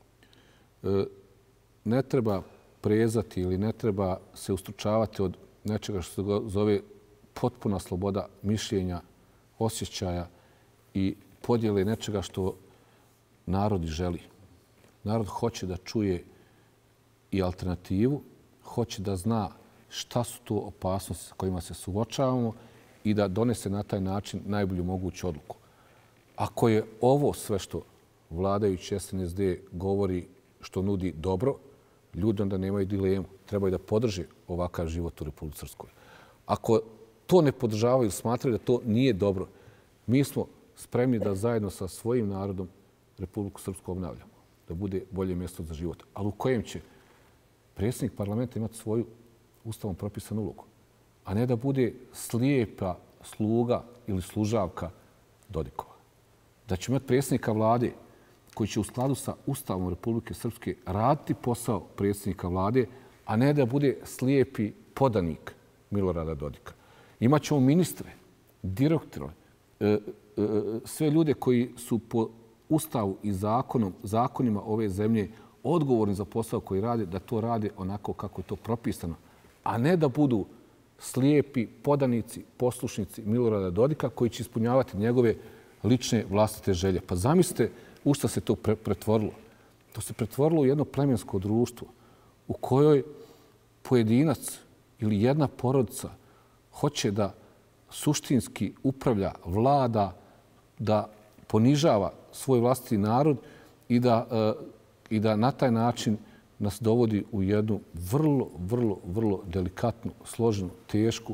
ne treba prezati ili ne treba se ustručavati od nečega što se zove potpuna sloboda mišljenja, osjećaja i podjele nečega što narod želi. Narod hoće da čuje i alternativu, hoće da zna šta su to opasnosti sa kojima se suočavamo i da donese na taj način najbolju moguću odluku. Ako je ovo sve što vladajući S N S D govori što nudi dobro, ljudi onda nemaju dilemu. Trebaju da podrže ovakav život u Republici Srpskoj. Ako to ne podržavaju, smatraju da to nije dobro, mi smo spremni da zajedno sa svojim narodom Republiku Srpsku obnavljamo, da bude bolje mjesto za život. Ali u kojem će predsjednik parlamenta imati svoju ustavom propisanu ulogu, a ne da bude slijepa sluga ili služavka Dodikova. Da će imati predsjednika vlade koji će u skladu sa Ustavom Republike Srpske raditi posao predsjednika vlade, a ne da bude slijepi podanik Milorada Dodika. Imaćemo ministre, direktore, sve ljude koji su po Ustavu i zakonom, zakonima ove zemlje odgovorni za posao koji rade, da to rade onako kako je to propisano, a ne da budu slijepi podanici, poslušnici Milorada Dodika koji će ispunjavati njegove lične vlastite želje. Pa zamislite u što se to pretvorilo. To se pretvorilo u jedno plemensko društvo u kojoj pojedinac ili jedna porodica hoće da suštinski upravlja, vlada, da ponižava svoj vlastiti narod i da, i da na taj način nas dovodi u jednu vrlo, vrlo, vrlo delikatnu, složenu, tešku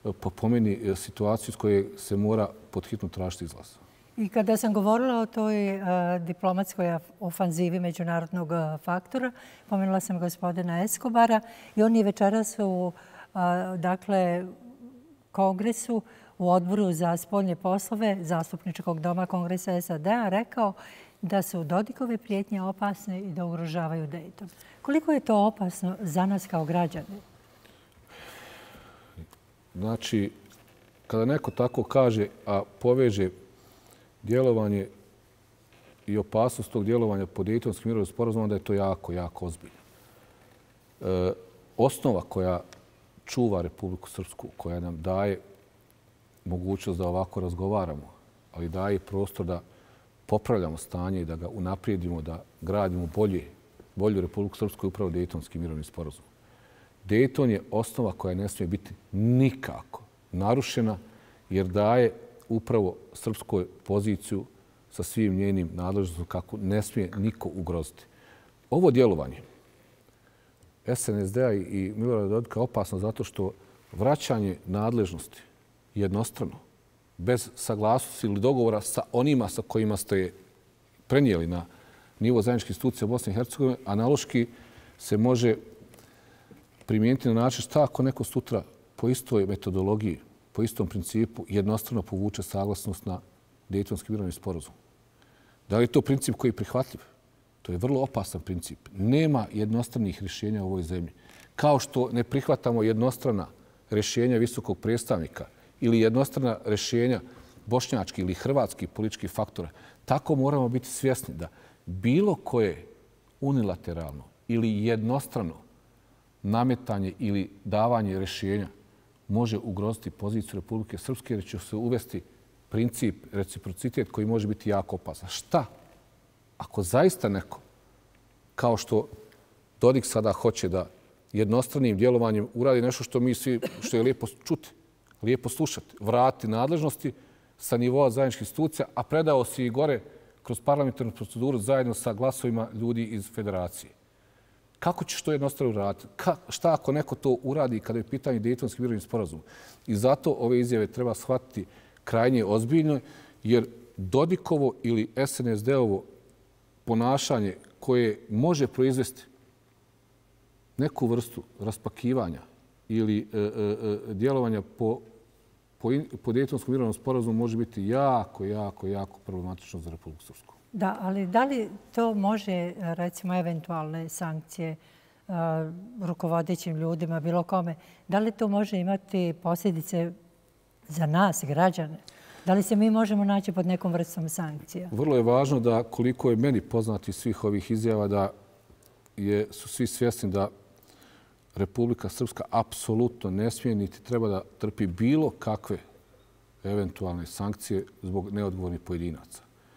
po meni situaciju iz koje se mora pod hitno tražiti izlaz. I kada sam govorila o toj diplomatskoj ofanzivi međunarodnog faktora, pomenula sam gospodina Escobara i on je večeras u dakle, kongresu u odboru za spoljne poslove Zastupničkog doma Kongresa S A D-a rekao da su Dodikove prijetnje opasne i da ugrožavaju Dayton. Koliko je to opasno za nas kao građane? Znači, kada neko tako kaže, a poveže djelovanje i opasnost tog djelovanja po Dejtonskim mirovnim sporazumom, da je to jako, jako ozbiljno. E, osnova koja čuva Republiku Srpsku, koja nam daje mogućnost da ovako razgovaramo, ali daje prostor da popravljamo stanje i da ga unaprijedimo, da gradimo bolje, bolju Republiku Srpsku, upravo Dejtonskim mirovnim sporazumom. Dejton je osnova koja ne smije biti nikako narušena, jer daje upravo Srpskoj poziciju sa svim njenim nadležnostima kako ne smije niko ugroziti. Ovo djelovanje S N S D-a i Milorada Dodika je opasno zato što vraćanje nadležnosti jednostrano, bez saglasnosti ili dogovora sa onima sa kojima ste je prenijeli na nivo zajedničkih institucija Bosne i Hercegovine, analoški se može primijeniti na način šta ako neko sutra po istoj metodologiji, po istom principu jednostrano povuče saglasnost na Dejtonski mirovni sporazum. Da li je to princip koji je prihvatljiv? To je vrlo opasan princip. Nema jednostranih rješenja u ovoj zemlji. Kao što ne prihvatamo jednostrana rješenja visokog predstavnika ili jednostrana rješenja bošnjačkih ili hrvatskih političkih faktora, tako moramo biti svjesni da bilo koje unilateralno ili jednostrano nametanje ili davanje rješenja može ugroziti poziciju Republike Srpske jer će se uvesti princip reciprocitet koji može biti jako opasan. Šta? Ako zaista neko, kao što Dodik sada hoće da jednostranim djelovanjem uradi nešto što mi svi, što je lijepo čuti, lijepo slušati, vrati nadležnosti sa nivoa zajedničkih institucija, a predao si i gore kroz parlamentarnu proceduru zajedno sa glasovima ljudi iz federacije. Kako ćeš to jednostrano uraditi? Šta ako neko to uradi kada je pitanje Dejtonski mirovni sporazum? I zato ove izjave treba shvatiti krajnje ozbiljno, jer Dodikovo ili S N S D-ovo ponašanje koje može proizvesti neku vrstu raspakivanja ili e, e, djelovanja po, po, po Dejtonskom mirovnom sporazumu može biti jako, jako, jako problematično za Republiku Srpsku. Da, ali da li to može, recimo, eventualne sankcije uh, rukovodećim ljudima, bilo kome, da li to može imati posljedice za nas, građane? Da li se mi možemo naći pod nekom vrstom sankcija? Vrlo je važno da, koliko je meni poznati svih ovih izjava, da je, su svi svjesni da Republika Srpska apsolutno ne smije niti treba da trpi bilo kakve eventualne sankcije zbog neodgovornih pojedinaca.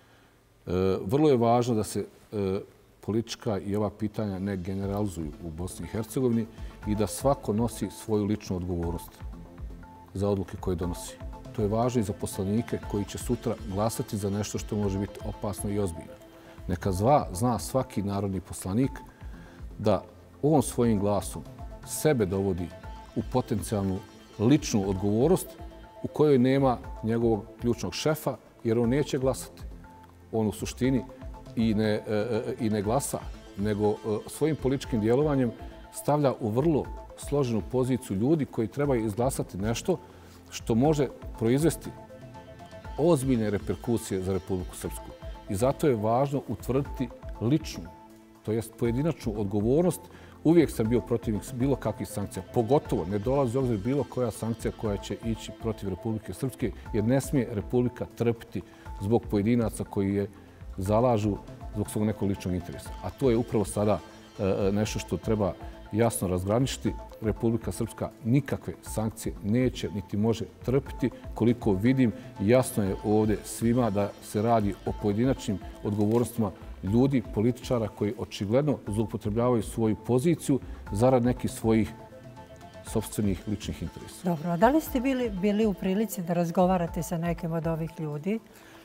Vrlo je važno da se politička i ova pitanja ne generalizuju u Bosni i Hercegovini i da svako nosi svoju ličnu odgovornost za odluke koje donosi. To je važno i za poslanike koji će sutra glasati za nešto što može biti opasno i ozbiljno. Neka zva, zna svaki narodni poslanik da on svojim glasom sebe dovodi u potencijalnu ličnu odgovornost u kojoj nema njegovog ključnog šefa, jer on neće glasati. On u suštini i ne, i ne glasa, nego svojim političkim djelovanjem stavlja u vrlo složenu poziciju ljudi koji trebaju izglasati nešto što može proizvesti ozbiljne reperkusije za Republiku Srpsku. I zato je važno utvrditi ličnu, to jest pojedinačnu odgovornost. Uvijek sam bio protivnik bilo kakvih sankcija. Pogotovo ne dolazi u obzir bilo koja sankcija koja će ići protiv Republike Srpske, jer ne smije Republika trpiti zbog pojedinaca koji je zalažu zbog svog nekog ličnog interesa. A to je upravo sada nešto što treba jasno razgraničiti. Republika Srpska nikakve sankcije neće niti može trpiti. Koliko vidim, jasno je ovdje svima da se radi o pojedinačnim odgovornostima ljudi, političara koji očigledno zloupotrebljavaju svoju poziciju zarad nekih svojih sopstvenih ličnih interesa. Dobro, a da li ste bili, bili u prilici da razgovarate sa nekim od ovih ljudi?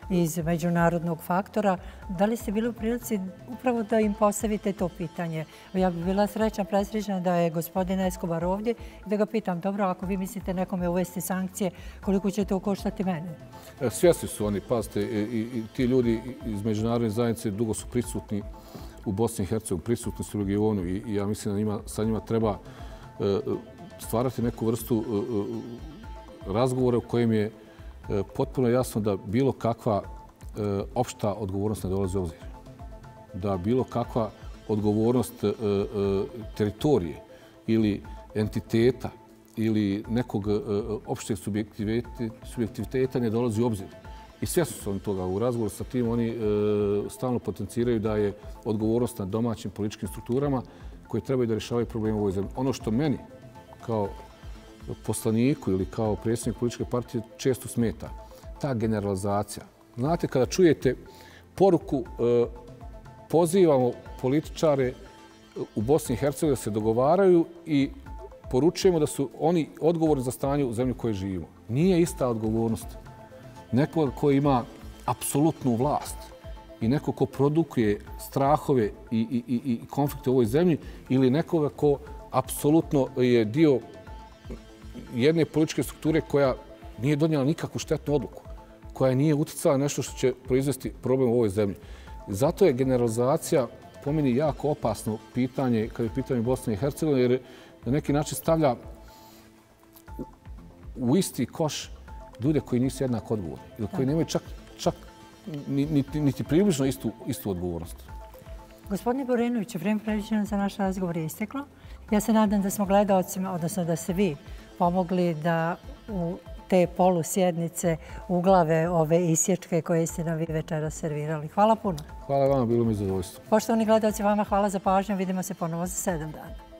iz međunarodnog faktora. Da li ste bili u prilici upravo da im postavite to pitanje? Ja bih bila srećna, presrećna da je gospodin Escobar ovdje i da ga pitam, dobro, ako vi mislite nekome uvesti sankcije, koliko će to koštati mene? Svjesni su oni, pazite, i ti ljudi iz međunarodne zajednice dugo su prisutni u Bosni i Hercegovini, prisutni su u regionu i ja mislim da sa njima treba stvarati neku vrstu razgovora u kojem je potpuno jasno da bilo kakva opšta odgovornost ne dolazi u obzir. Da bilo kakva odgovornost teritorije ili entiteta ili nekog opšteg subjektiviteta ne dolazi u obzir. I svjesni su oni toga. U razgovoru sa tim oni stalno potenciraju da je odgovornost na domaćim političkim strukturama koje trebaju da rješavaju probleme u ovoj zemlji. Ono što meni kao poslaniku ili kao predsjednik političke partije često smeta, ta generalizacija. Znate, kada čujete poruku pozivamo političare u Bosni i Hercegovini da se dogovaraju i poručujemo da su oni odgovorni za stanje u zemlji u kojoj živimo. Nije ista odgovornost nekoga ko ima apsolutnu vlast i neko ko produkuje strahove i, i, i konflikte u ovoj zemlji ili nekoga ko apsolutno je dio jedne političke strukture koja nije donijela nikakvu štetnu odluku, koja nije uticala nešto što će proizvesti problem u ovoj zemlji. Zato je generalizacija po meni jako opasno pitanje kada je pitanje Bosne i Hercegovine, jer na neki način stavlja u isti koš ljude koji nisu jednako odgovorni ili koji nemaju čak, čak niti, niti približno istu, istu odgovornost. Gospodine Borenoviću, vrijeme predviđeno za naš razgovor je isteklo. Ja se nadam da smo gledaocima, odnosno da ste vi pomogli da u te polusjednice uglave ove isječke koje ste nam vi večera servirali. Hvala puno. Hvala vama, bilo mi zadovoljstvo. Poštovani gledaoci, vama hvala za pažnju. Vidimo se ponovo za sedam dana.